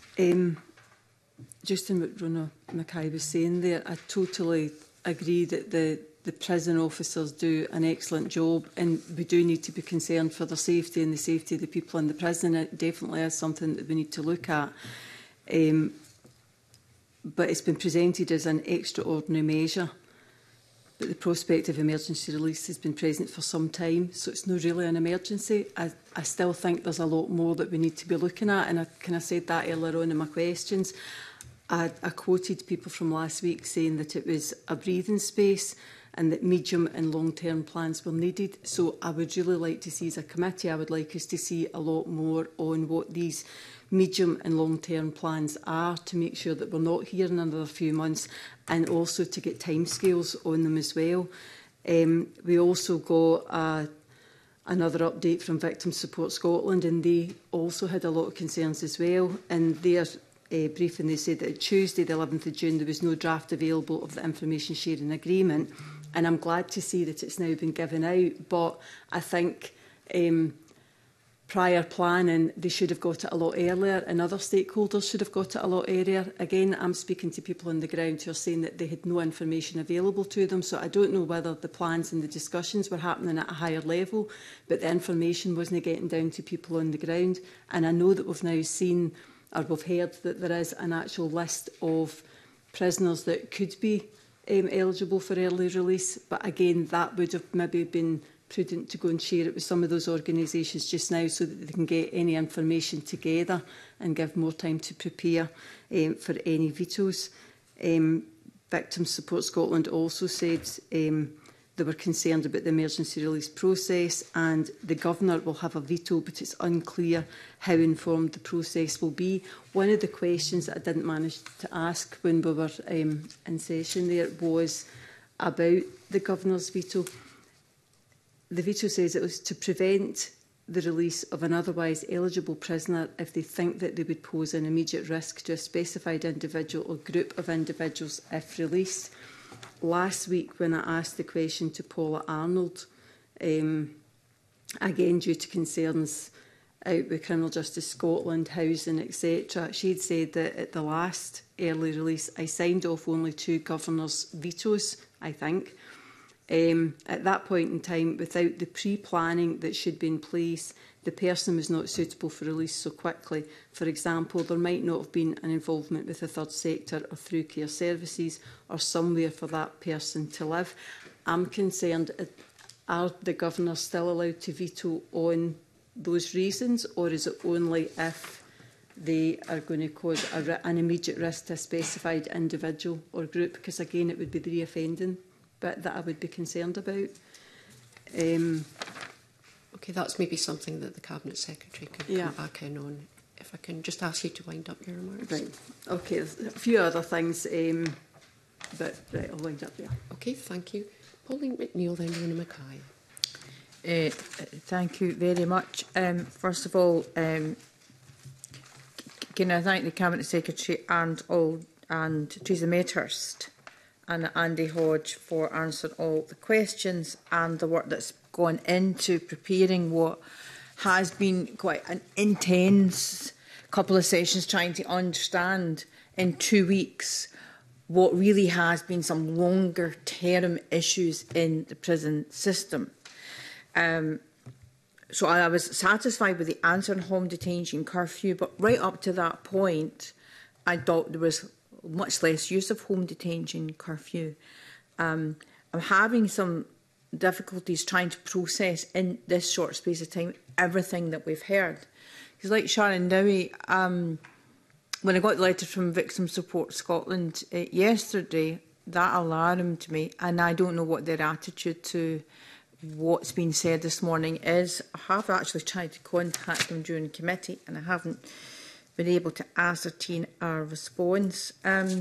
Speaker 5: Just in what Rona Mackay was saying there, I totally agree that the prison officers do an excellent job, and we do need to be concerned for their safety and the safety of the people in the prison. It definitely is something that we need to look at. But it's been presented as an extraordinary measure. But the prospect of emergency release has been present for some time, so it's not really an emergency. I still think there's a lot more that we need to be looking at, and I kind of said that earlier on in my questions. I quoted people from last week saying that it was a breathing space and that medium and long-term plans were needed. So I would really like to see, as a committee, I would like us to see a lot more on what these medium and long-term plans are, to make sure that we're not here in another few months, and also to get timescales on them as well. We also got another update from Victim Support Scotland, and they also had a lot of concerns as well. And their briefing, they said that on Tuesday, the 11th of June, there was no draft available of the information sharing agreement. And I'm glad to see that it's now been given out. But I think prior planning, they should have got it a lot earlier, and other stakeholders should have got it a lot earlier. Again, I'm speaking to people on the ground who are saying that they had no information available to them. So I don't know whether the plans and the discussions were happening at a higher level, but the information wasn't getting down to people on the ground. And I know that we've now seen, or we've heard, that there is an actual list of prisoners that could be eligible for early release. But again, that would have maybe been prudent to go and share it with some of those organisations just now, so that they can get any information together and give more time to prepare for any vetoes. Victim Support Scotland also said they were concerned about the emergency release process, and the Governor will have a veto, but it's unclear how informed the process will be. One of the questions that I didn't manage to ask when we were in session there was about the Governor's veto. The veto says it was to prevent the release of an otherwise eligible prisoner if they think that they would pose an immediate risk to a specified individual or group of individuals if released. Last week, when I asked the question to Paula Arnold, again due to concerns out with Criminal Justice Scotland, housing, etc., she had said that at the last early release, I signed off only 2 governors' vetoes, I think. At that point in time, without the pre-planning that should be in place, the person was not suitable for release so quickly. For example, there might not have been an involvement with the third sector or through care services, or somewhere for that person to live. I'm concerned, are the governors still allowed to veto on those reasons, or is it only if they are going to cause an immediate risk to a specified individual or group? Because again, it would be the re-offending bit that I would be concerned about.
Speaker 1: Okay, that's maybe something that the Cabinet Secretary could come back in on. If I can just ask you to wind up your remarks.
Speaker 5: Right. Okay, there's a few other things, but right, I'll wind up there.
Speaker 1: Okay, thank you. Pauline McNeill, then Rona Mackay.
Speaker 6: Thank you very much. First of all, can I thank the Cabinet Secretary and Teresa Medhurst and Andy Hodge for answering all the questions and the work that's gone into preparing what has been quite an intense couple of sessions, trying to understand in 2 weeks what really has been some longer term issues in the prison system. So I was satisfied with the answer on home detention curfew, but right up to that point, I thought there was much less use of home detention curfew. I'm having some difficulties trying to process in this short space of time everything that we've heard. Because like Sharon Dowie, when I got the letter from Victim Support Scotland yesterday, that alarmed me, and I don't know what their attitude to what's been said this morning is. I have actually tried to contact them during committee, and I haven't been able to ascertain our response. I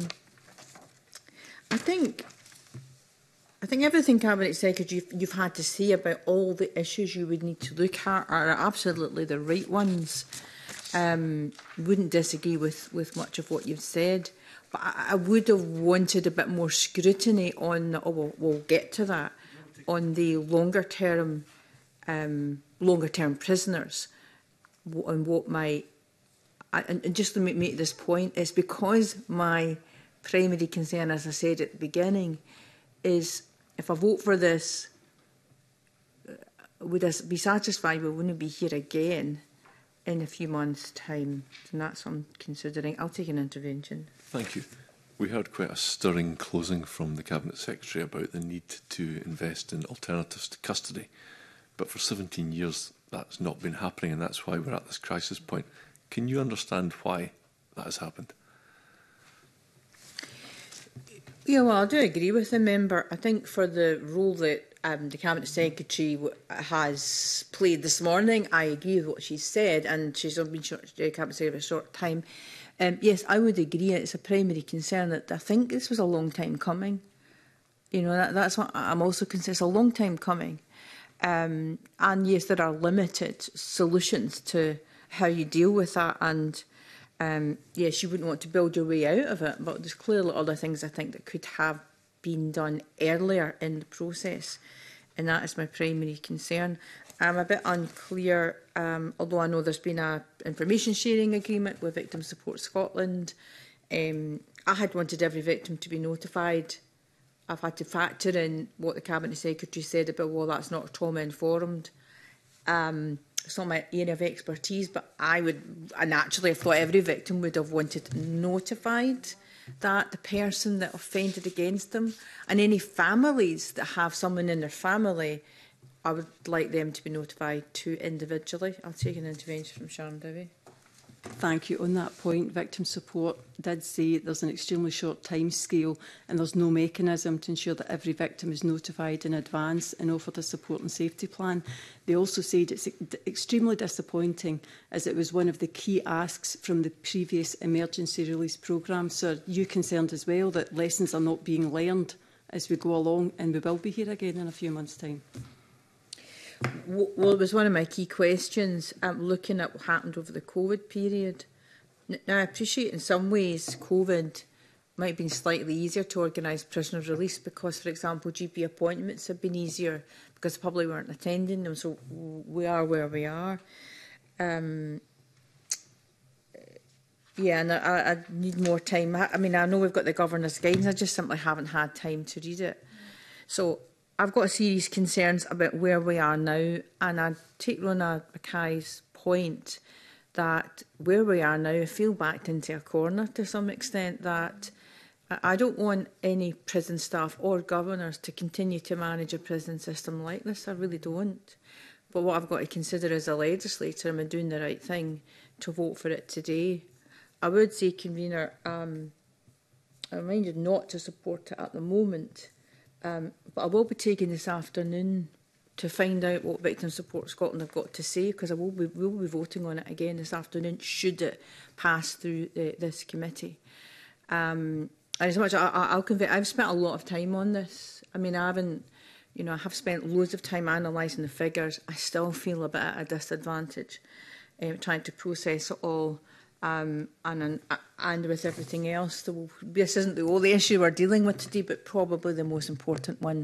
Speaker 6: think everything, Cabinet Secretary, you've had to say about all the issues you would need to look at are absolutely the right ones. Wouldn't disagree with much of what you've said, but I would have wanted a bit more scrutiny on, we'll get to that, on the longer term longer-term prisoners, and what my... And just to make this point, it's because my primary concern, as I said at the beginning, is if I vote for this, would I be satisfied we wouldn't be here again in a few months' time? And that's what I'm considering. I'll take an intervention.
Speaker 9: Thank you. We heard quite a stirring closing from the Cabinet Secretary about the need to invest in alternatives to custody. But for 17 years, that's not been happening, and that's why we're at this crisis point. Can you understand why that has happened?
Speaker 6: Yeah, well, I do agree with the member. I think for the role that the Cabinet Secretary has played this morning, I agree with what she said, and she's only been Cabinet Secretary for a short time. Yes, I would agree. It's a primary concern that I think this was a long time coming. You know, that's what I'm also concerned. It's a long time coming. And yes, there are limited solutions to how you deal with that. And yes, you wouldn't want to build your way out of it, but there's clearly other things I think that could have been done earlier in the process. And that is my primary concern. I'm a bit unclear, although I know there's been an information sharing agreement with Victim Support Scotland. I had wanted every victim to be notified. I've had to factor in what the Cabinet Secretary said about, well, that's not trauma-informed. It's not my area of expertise, but I naturally have thought every victim would have wanted notified that the person that offended against them, and any families that have someone in their family, I would like them to be notified too individually. I'll take an intervention from Sharon Dowie.
Speaker 5: Thank you. On that point, Victim Support did say there's an extremely short time scale and there's no mechanism to ensure that every victim is notified in advance and offered a support and safety plan. They also said it's extremely disappointing as it was one of the key asks from the previous emergency release programme. So are you concerned as well that lessons are not being learned as we go along, and we will be here again in a few months' time?
Speaker 6: Well, it was one of my key questions, looking at what happened over the COVID period. Now, I appreciate in some ways COVID might have been slightly easier to organise prisoner release because, for example, GP appointments have been easier because the public weren't attending them, so we are where we are. Yeah, and I need more time. I mean, I know we've got the Governor's Guidance, I just simply haven't had time to read it. So I've got serious concerns about where we are now, and I take Rona Mackay's point that where we are now, I feel backed into a corner to some extent, that I don't want any prison staff or governors to continue to manage a prison system like this. I really don't. But what I've got to consider as a legislator, am I doing the right thing to vote for it today? I would say, Convener, I'm reminded not to support it at the moment. But I will be taking this afternoon to find out what Victim Support Scotland have got to say, because we'll be voting on it again this afternoon, should it pass through this committee. And as much I've spent a lot of time on this. I mean, I haven't, you know, I have spent loads of time analysing the figures. I still feel a bit at a disadvantage trying to process it all. And with everything else, this isn't the only issue we're dealing with today, but probably the most important one.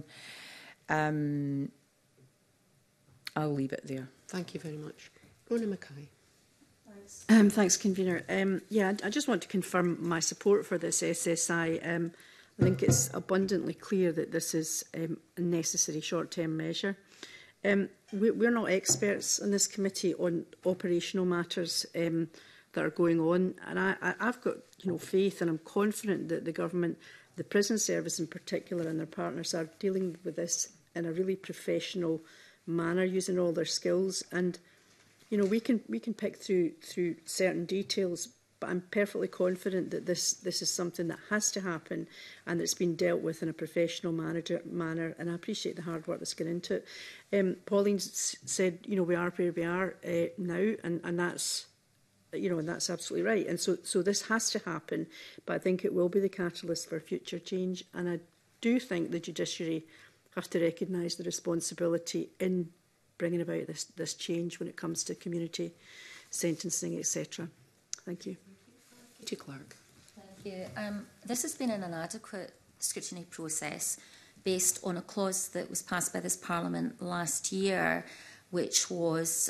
Speaker 6: I'll leave it there.
Speaker 1: Thank you very much. Rona Mackay.
Speaker 10: Thanks, Convener. Yeah, I just want to confirm my support for this SSI. I think it's abundantly clear that this is a necessary short-term measure. We're not experts in this committee on operational matters that are going on, and I've got faith, and I'm confident that the government, the prison service in particular, and their partners are dealing with this in a really professional manner, using all their skills. And we can pick through certain details, but I'm perfectly confident that this is something that has to happen and it's been dealt with in a professional manner. And I appreciate the hard work that's gone into it. Pauline said, we are where we are now, and that's. And that's absolutely right. And so this has to happen, but I think it will be the catalyst for future change. And I do think the judiciary have to recognise the responsibility in bringing about this change when it comes to community sentencing, etc. Thank you.
Speaker 1: Katie Clark.
Speaker 8: Thank you. This has been an inadequate scrutiny process based on a clause that was passed by this Parliament last year, which was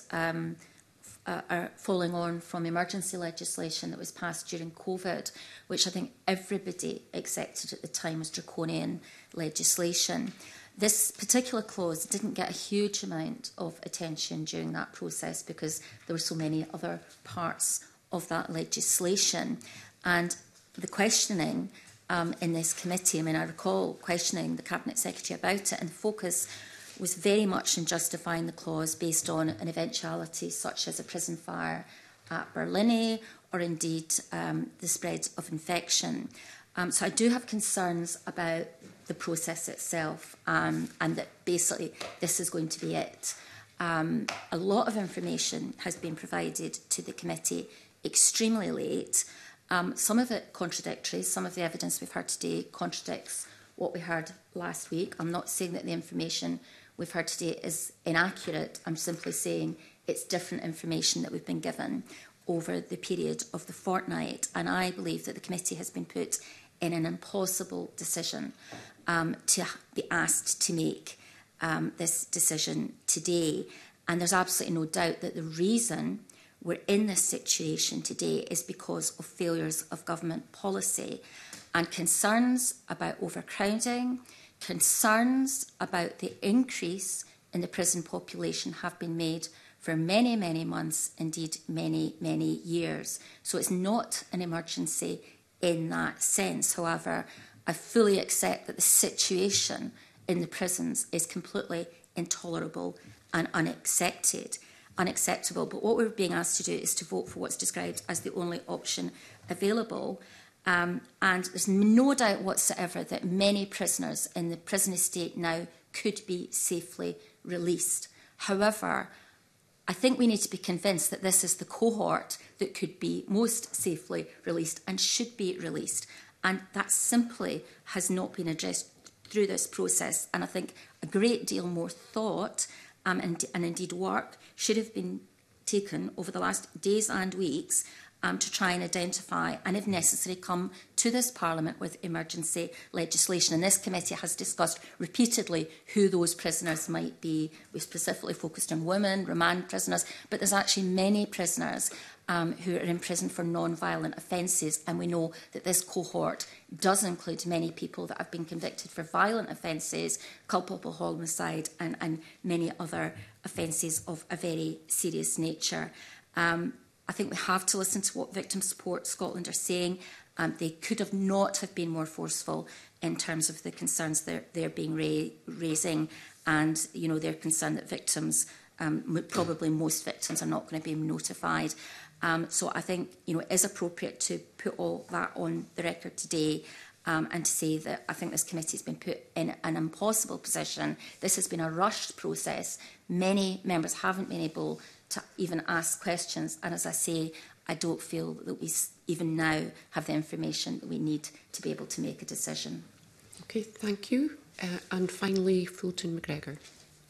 Speaker 8: following on from emergency legislation that was passed during COVID, which I think everybody accepted at the time was draconian legislation. This particular clause didn't get a huge amount of attention during that process because there were so many other parts of that legislation. And the questioning in this committee, I mean, I recall questioning the Cabinet Secretary about it, and the focus was very much in justifying the clause based on an eventuality such as a prison fire at Berlin or indeed the spread of infection. So I do have concerns about the process itself and that basically this is going to be it. A lot of information has been provided to the committee extremely late. Some of it contradictory. Some of the evidence we've heard today contradicts what we heard last week. I'm not saying that the information we've heard today is inaccurate. I'm simply saying it's different information that we've been given over the period of the fortnight. And I believe that the committee has been put in an impossible decision to be asked to make this decision today. And there's absolutely no doubt that the reason we're in this situation today is because of failures of government policy and concerns about overcrowding, concerns about the increase in the prison population have been made for many, many months, indeed many, many years. So it's not an emergency in that sense. However, I fully accept that the situation in the prisons is completely intolerable and unacceptable. But what we're being asked to do is to vote for what's described as the only option available. And there's no doubt whatsoever that many prisoners in the prison estate now could be safely released. However, I think we need to be convinced that this is the cohort that could be most safely released and should be released. And that simply has not been addressed through this process. And I think a great deal more thought and indeed work should have been taken over the last days and weeks to try and identify and, if necessary, come to this Parliament with emergency legislation. And this committee has discussed repeatedly who those prisoners might be. We specifically focused on women, remand prisoners, but there's actually many prisoners who are in prison for non-violent offences, and we know that this cohort does include many people that have been convicted for violent offences, culpable homicide and many other offences of a very serious nature. I think we have to listen to what Victim Support Scotland are saying. They could have not have been more forceful in terms of the concerns they're being raising, and they're concerned that victims, probably most victims, are not going to be notified. So I think it is appropriate to put all that on the record today and to say that I think this committee has been put in an impossible position. This has been a rushed process. Many members haven't been able to even ask questions. And as I say, I don't feel that we even now have the information that we need to be able to make a decision.
Speaker 1: Okay, thank you. And finally, Fulton McGregor.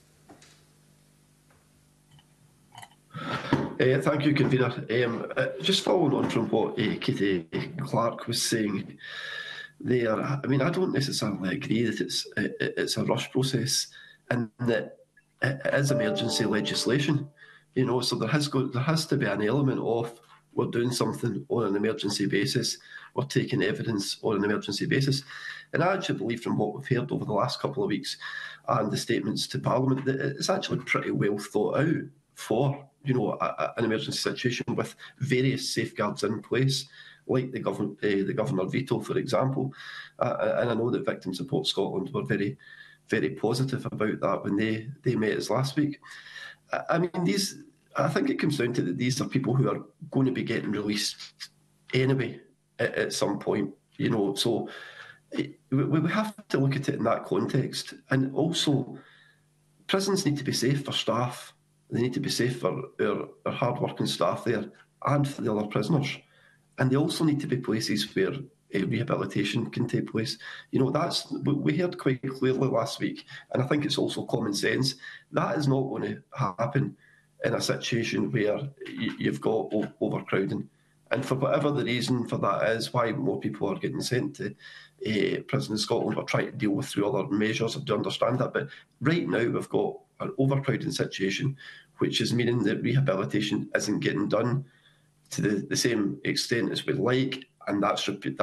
Speaker 11: Thank you, Convener. Just following on from what Katie Clark was saying there, I mean, I don't necessarily agree that it's a rush process and that it is emergency legislation. So there has to be an element of we're doing something on an emergency basis, we're taking evidence on an emergency basis. And I actually believe from what we've heard over the last couple of weeks and the statements to Parliament that it's actually pretty well thought out for an emergency situation with various safeguards in place, like the governor veto, for example. And I know that Victim Support Scotland were very, very positive about that when they met us last week. I mean, I think it comes down to that these are people who are going to be getting released anyway at some point, So we have to look at it in that context. And also, prisons need to be safe for staff. They need to be safe for our hard-working staff there and for the other prisoners. And they also need to be places where rehabilitation can take place. That's what we heard quite clearly last week, and I think it's also common sense. That is not going to happen in a situation where you've got overcrowding. And for whatever the reason for that is, why more people are getting sent to prison in Scotland, we're trying to deal with through other measures. I do understand that. But right now we've got an overcrowding situation, which is meaning that rehabilitation isn't getting done to the same extent as we'd like, and that's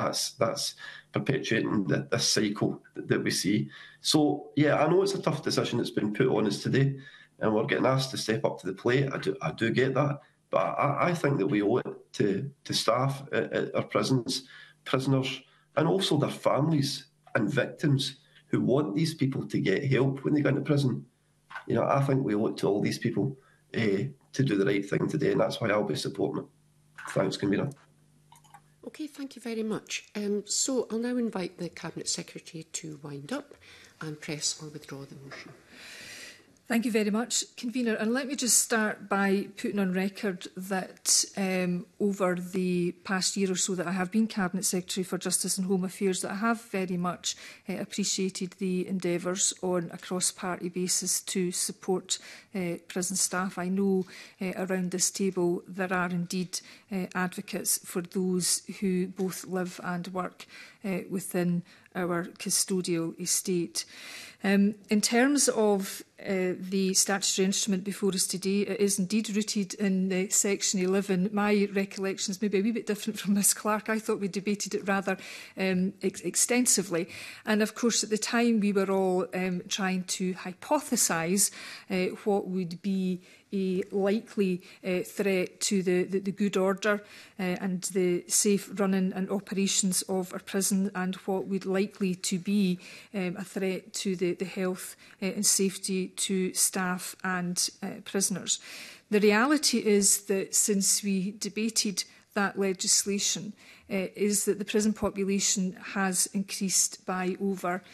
Speaker 11: perpetuating this cycle that we see. So, yeah, I know it's a tough decision that's been put on us today, and we're getting asked to step up to the plate. I do get that, but I think that we owe it to staff at our prisons, prisoners, and also their families and victims who want these people to get help when they go into prison. You know, I think we owe it to all these people to do the right thing today, and that's why I'll be supporting it. Thanks, Convener.
Speaker 1: Okay, thank you very much. So I'll now invite the Cabinet Secretary to wind up and press or withdraw the motion.
Speaker 2: Thank you very much, Convener. And let me just start by putting on record that over the past year or so that I have been Cabinet Secretary for Justice and Home Affairs, that I have very much appreciated the endeavours on a cross-party basis to support prison staff. I know around this table there are indeed advocates for those who both live and work within our custodial estate. In terms of the statutory instrument before us today, it is indeed rooted in Section 11. My recollection is maybe a wee bit different from Ms Clark. I thought we debated it rather extensively. And of course, at the time, we were all trying to hypothesise what would be a likely threat to the good order and the safe running and operations of our prison, and what would likely to be a threat to the health and safety to staff and prisoners. The reality is that since we debated that legislation, is that the prison population has increased by over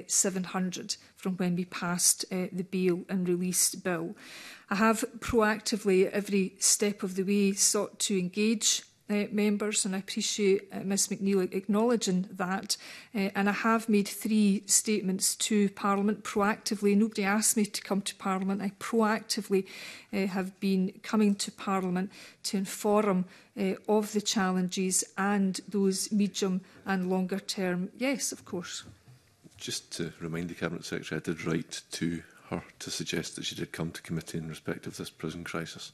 Speaker 2: 700 from when we passed the Bail and Release Bill. I have proactively, every step of the way, sought to engage members, and I appreciate Ms McNeill acknowledging that. And I have made 3 statements to Parliament proactively. Nobody asked me to come to Parliament. I proactively have been coming to Parliament to inform of the challenges and those medium and longer term. Yes, of course.
Speaker 9: Just to remind the Cabinet Secretary, I did write to her to suggest that she did come to committee in respect of this prison crisis.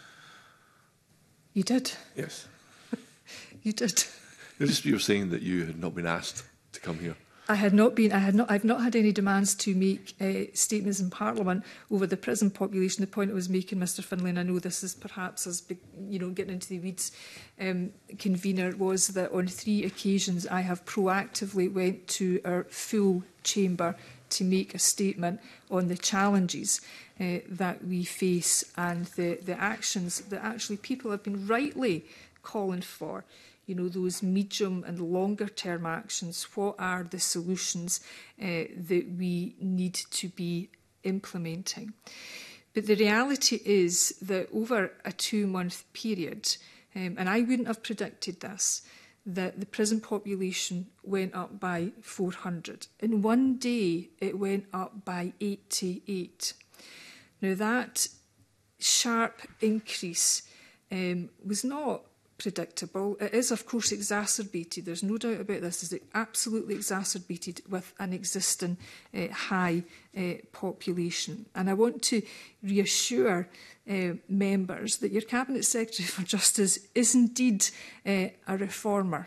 Speaker 2: You did?
Speaker 9: Yes.
Speaker 2: You did.
Speaker 9: You were saying that you had not been asked to come here.
Speaker 2: I've not had any demands to make statements in Parliament over the prison population. The point I was making, Mr Finlay, and I know this is perhaps as big, getting into the weeds, Convener, was that on 3 occasions I have proactively went to our full chamber to make a statement on the challenges that we face and the actions that actually people have been rightly calling for. Those medium and longer term actions. What are the solutions that we need to be implementing? But the reality is that over a 2-month period, and I wouldn't have predicted this, that the prison population went up by 400. In one day, it went up by 88. Now, that sharp increase was not predictable. It is, of course, exacerbated. There's no doubt about this. It's absolutely exacerbated with an existing high population. And I want to reassure members that your Cabinet Secretary for Justice is indeed a reformer.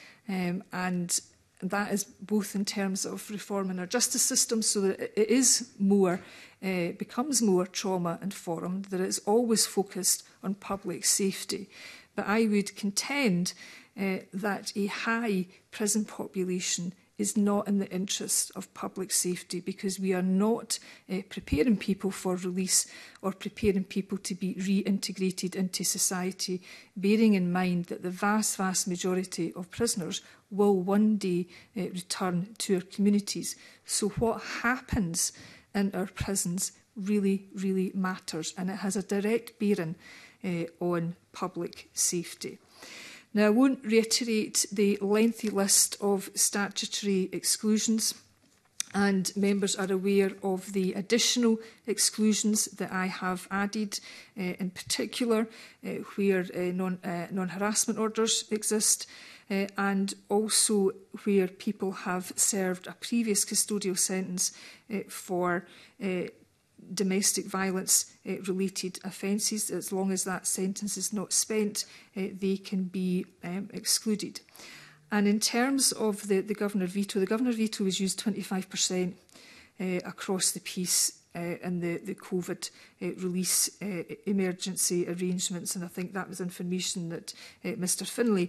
Speaker 2: And that is both in terms of reforming our justice system so that it is more, becomes more trauma-informed, that it is always focused on public safety. But I would contend that a high prison population is not in the interest of public safety, because we are not preparing people for release or preparing people to be reintegrated into society, bearing in mind that the vast, vast majority of prisoners will one day return to our communities. So what happens in our prisons really, really matters, and it has a direct bearing on public safety. Now, I won't reiterate the lengthy list of statutory exclusions, and members are aware of the additional exclusions that I have added, in particular where non-harassment orders exist, and also where people have served a previous custodial sentence for domestic violence related offences. As long as that sentence is not spent, they can be excluded. And in terms of the Governor veto was used 25% across the piece in the COVID release emergency arrangements, and I think that was information that Mr Finlay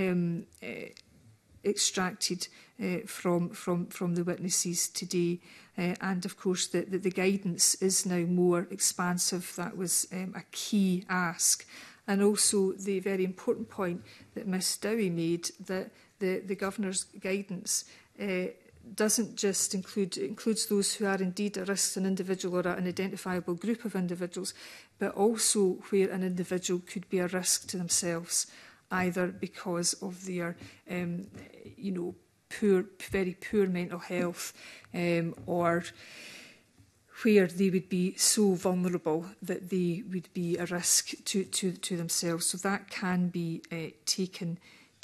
Speaker 2: extracted from the witnesses today. And of course the guidance is now more expansive. That was a key ask. And also the very important point that Ms Dowie made, that the Governor's guidance doesn't just includes those who are indeed at risk, an individual or an identifiable group of individuals, but also where an individual could be a risk to themselves, either because of their very poor mental health, or where they would be so vulnerable that they would be a risk to themselves. So that can be taken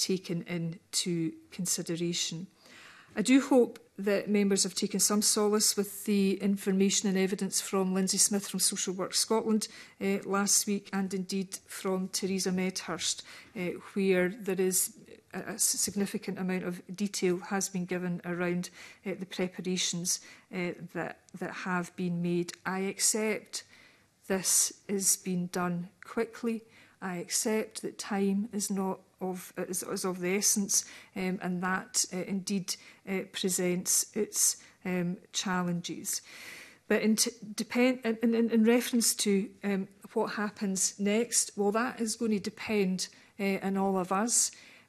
Speaker 2: into consideration. I do hope that members have taken some solace with the information and evidence from Lindsay Smith from Social Work Scotland last week, and indeed from Theresa Medhurst, where there is a significant amount of detail has been given around the preparations that have been made. I accept this is being done quickly. I accept that time is not of the essence, and that indeed presents its challenges. But in reference to what happens next, well, that is going to depend on all of us.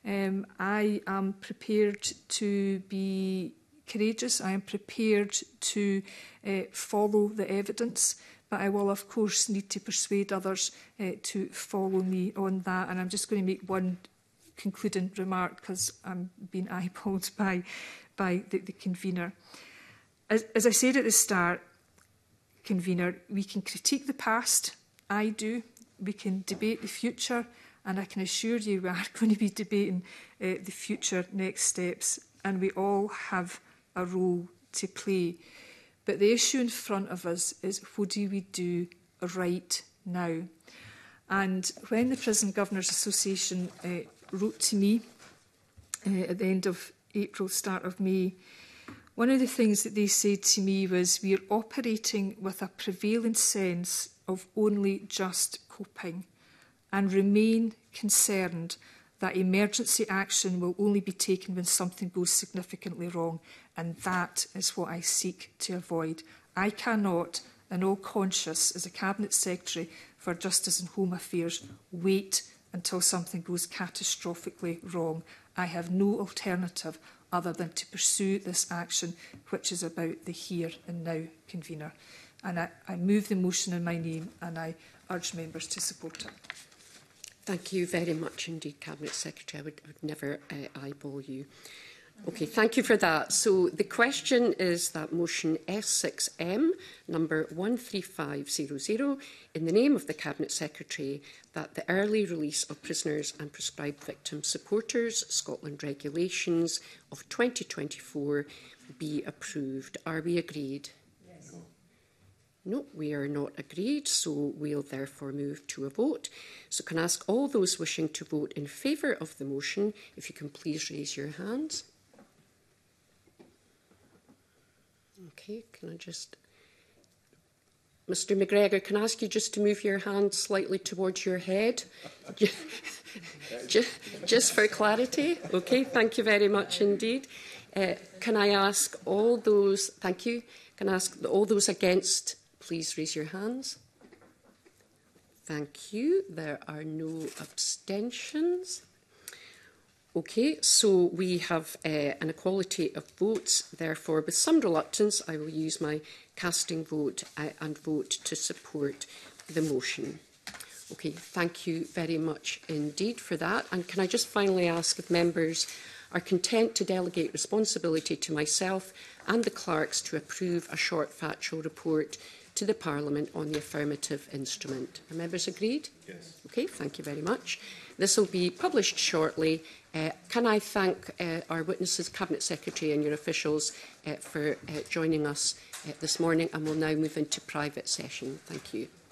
Speaker 2: I am prepared to be courageous. I am prepared to follow the evidence, but I will, of course, need to persuade others to follow me on that. And I'm just going to make one concluding remark, because I'm being eyeballed by the convener. As I said at the start, convener, we can critique the past. I do. We can debate the future. And I can assure you we are going to be debating the future next steps, and we all have a role to play. But the issue in front of us is, what do we do right now? And when the Prison Governors Association wrote to me at the end of April, start of May, one of the things that they said to me was, we are operating with a prevailing sense of only just coping, and remain concerned that emergency action will only be taken when something goes significantly wrong, and that is what I seek to avoid. I cannot, in all conscience, as a Cabinet Secretary for Justice and Home Affairs, wait until something goes catastrophically wrong. I have no alternative other than to pursue this action, which is about the here and now, convener. And I move the motion in my name, and I urge members to support it.
Speaker 1: Thank you very much indeed, Cabinet Secretary. I would never eyeball you. Okay, thank you for that. So the question is that motion S6M, number 13500, in the name of the Cabinet Secretary, that the early release of prisoners and prescribed victim supporters, Scotland regulations of 2024, be approved. Are we agreed? No, we are not agreed, so we'll therefore move to a vote. So can I ask all those wishing to vote in favour of the motion, if you can please raise your hands. Okay, can I just... Mr McGregor, can I ask you just to move your hand slightly towards your head? Just for clarity. Okay, thank you very much indeed. Can I ask all those... Thank you. Can I ask all those against... Please raise your hands. Thank you. There are no abstentions. Okay, so we have an equality of votes. Therefore, with some reluctance, I will use my casting vote and vote to support the motion. Okay, thank you very much indeed for that. And can I just finally ask if members are content to delegate responsibility to myself and the clerks to approve a short factual report to the Parliament on the affirmative instrument. Are members agreed? Yes. Okay, thank you very much. This will be published shortly. Can I thank our witnesses, Cabinet Secretary and your officials for joining us this morning, and we'll now move into private session. Thank you.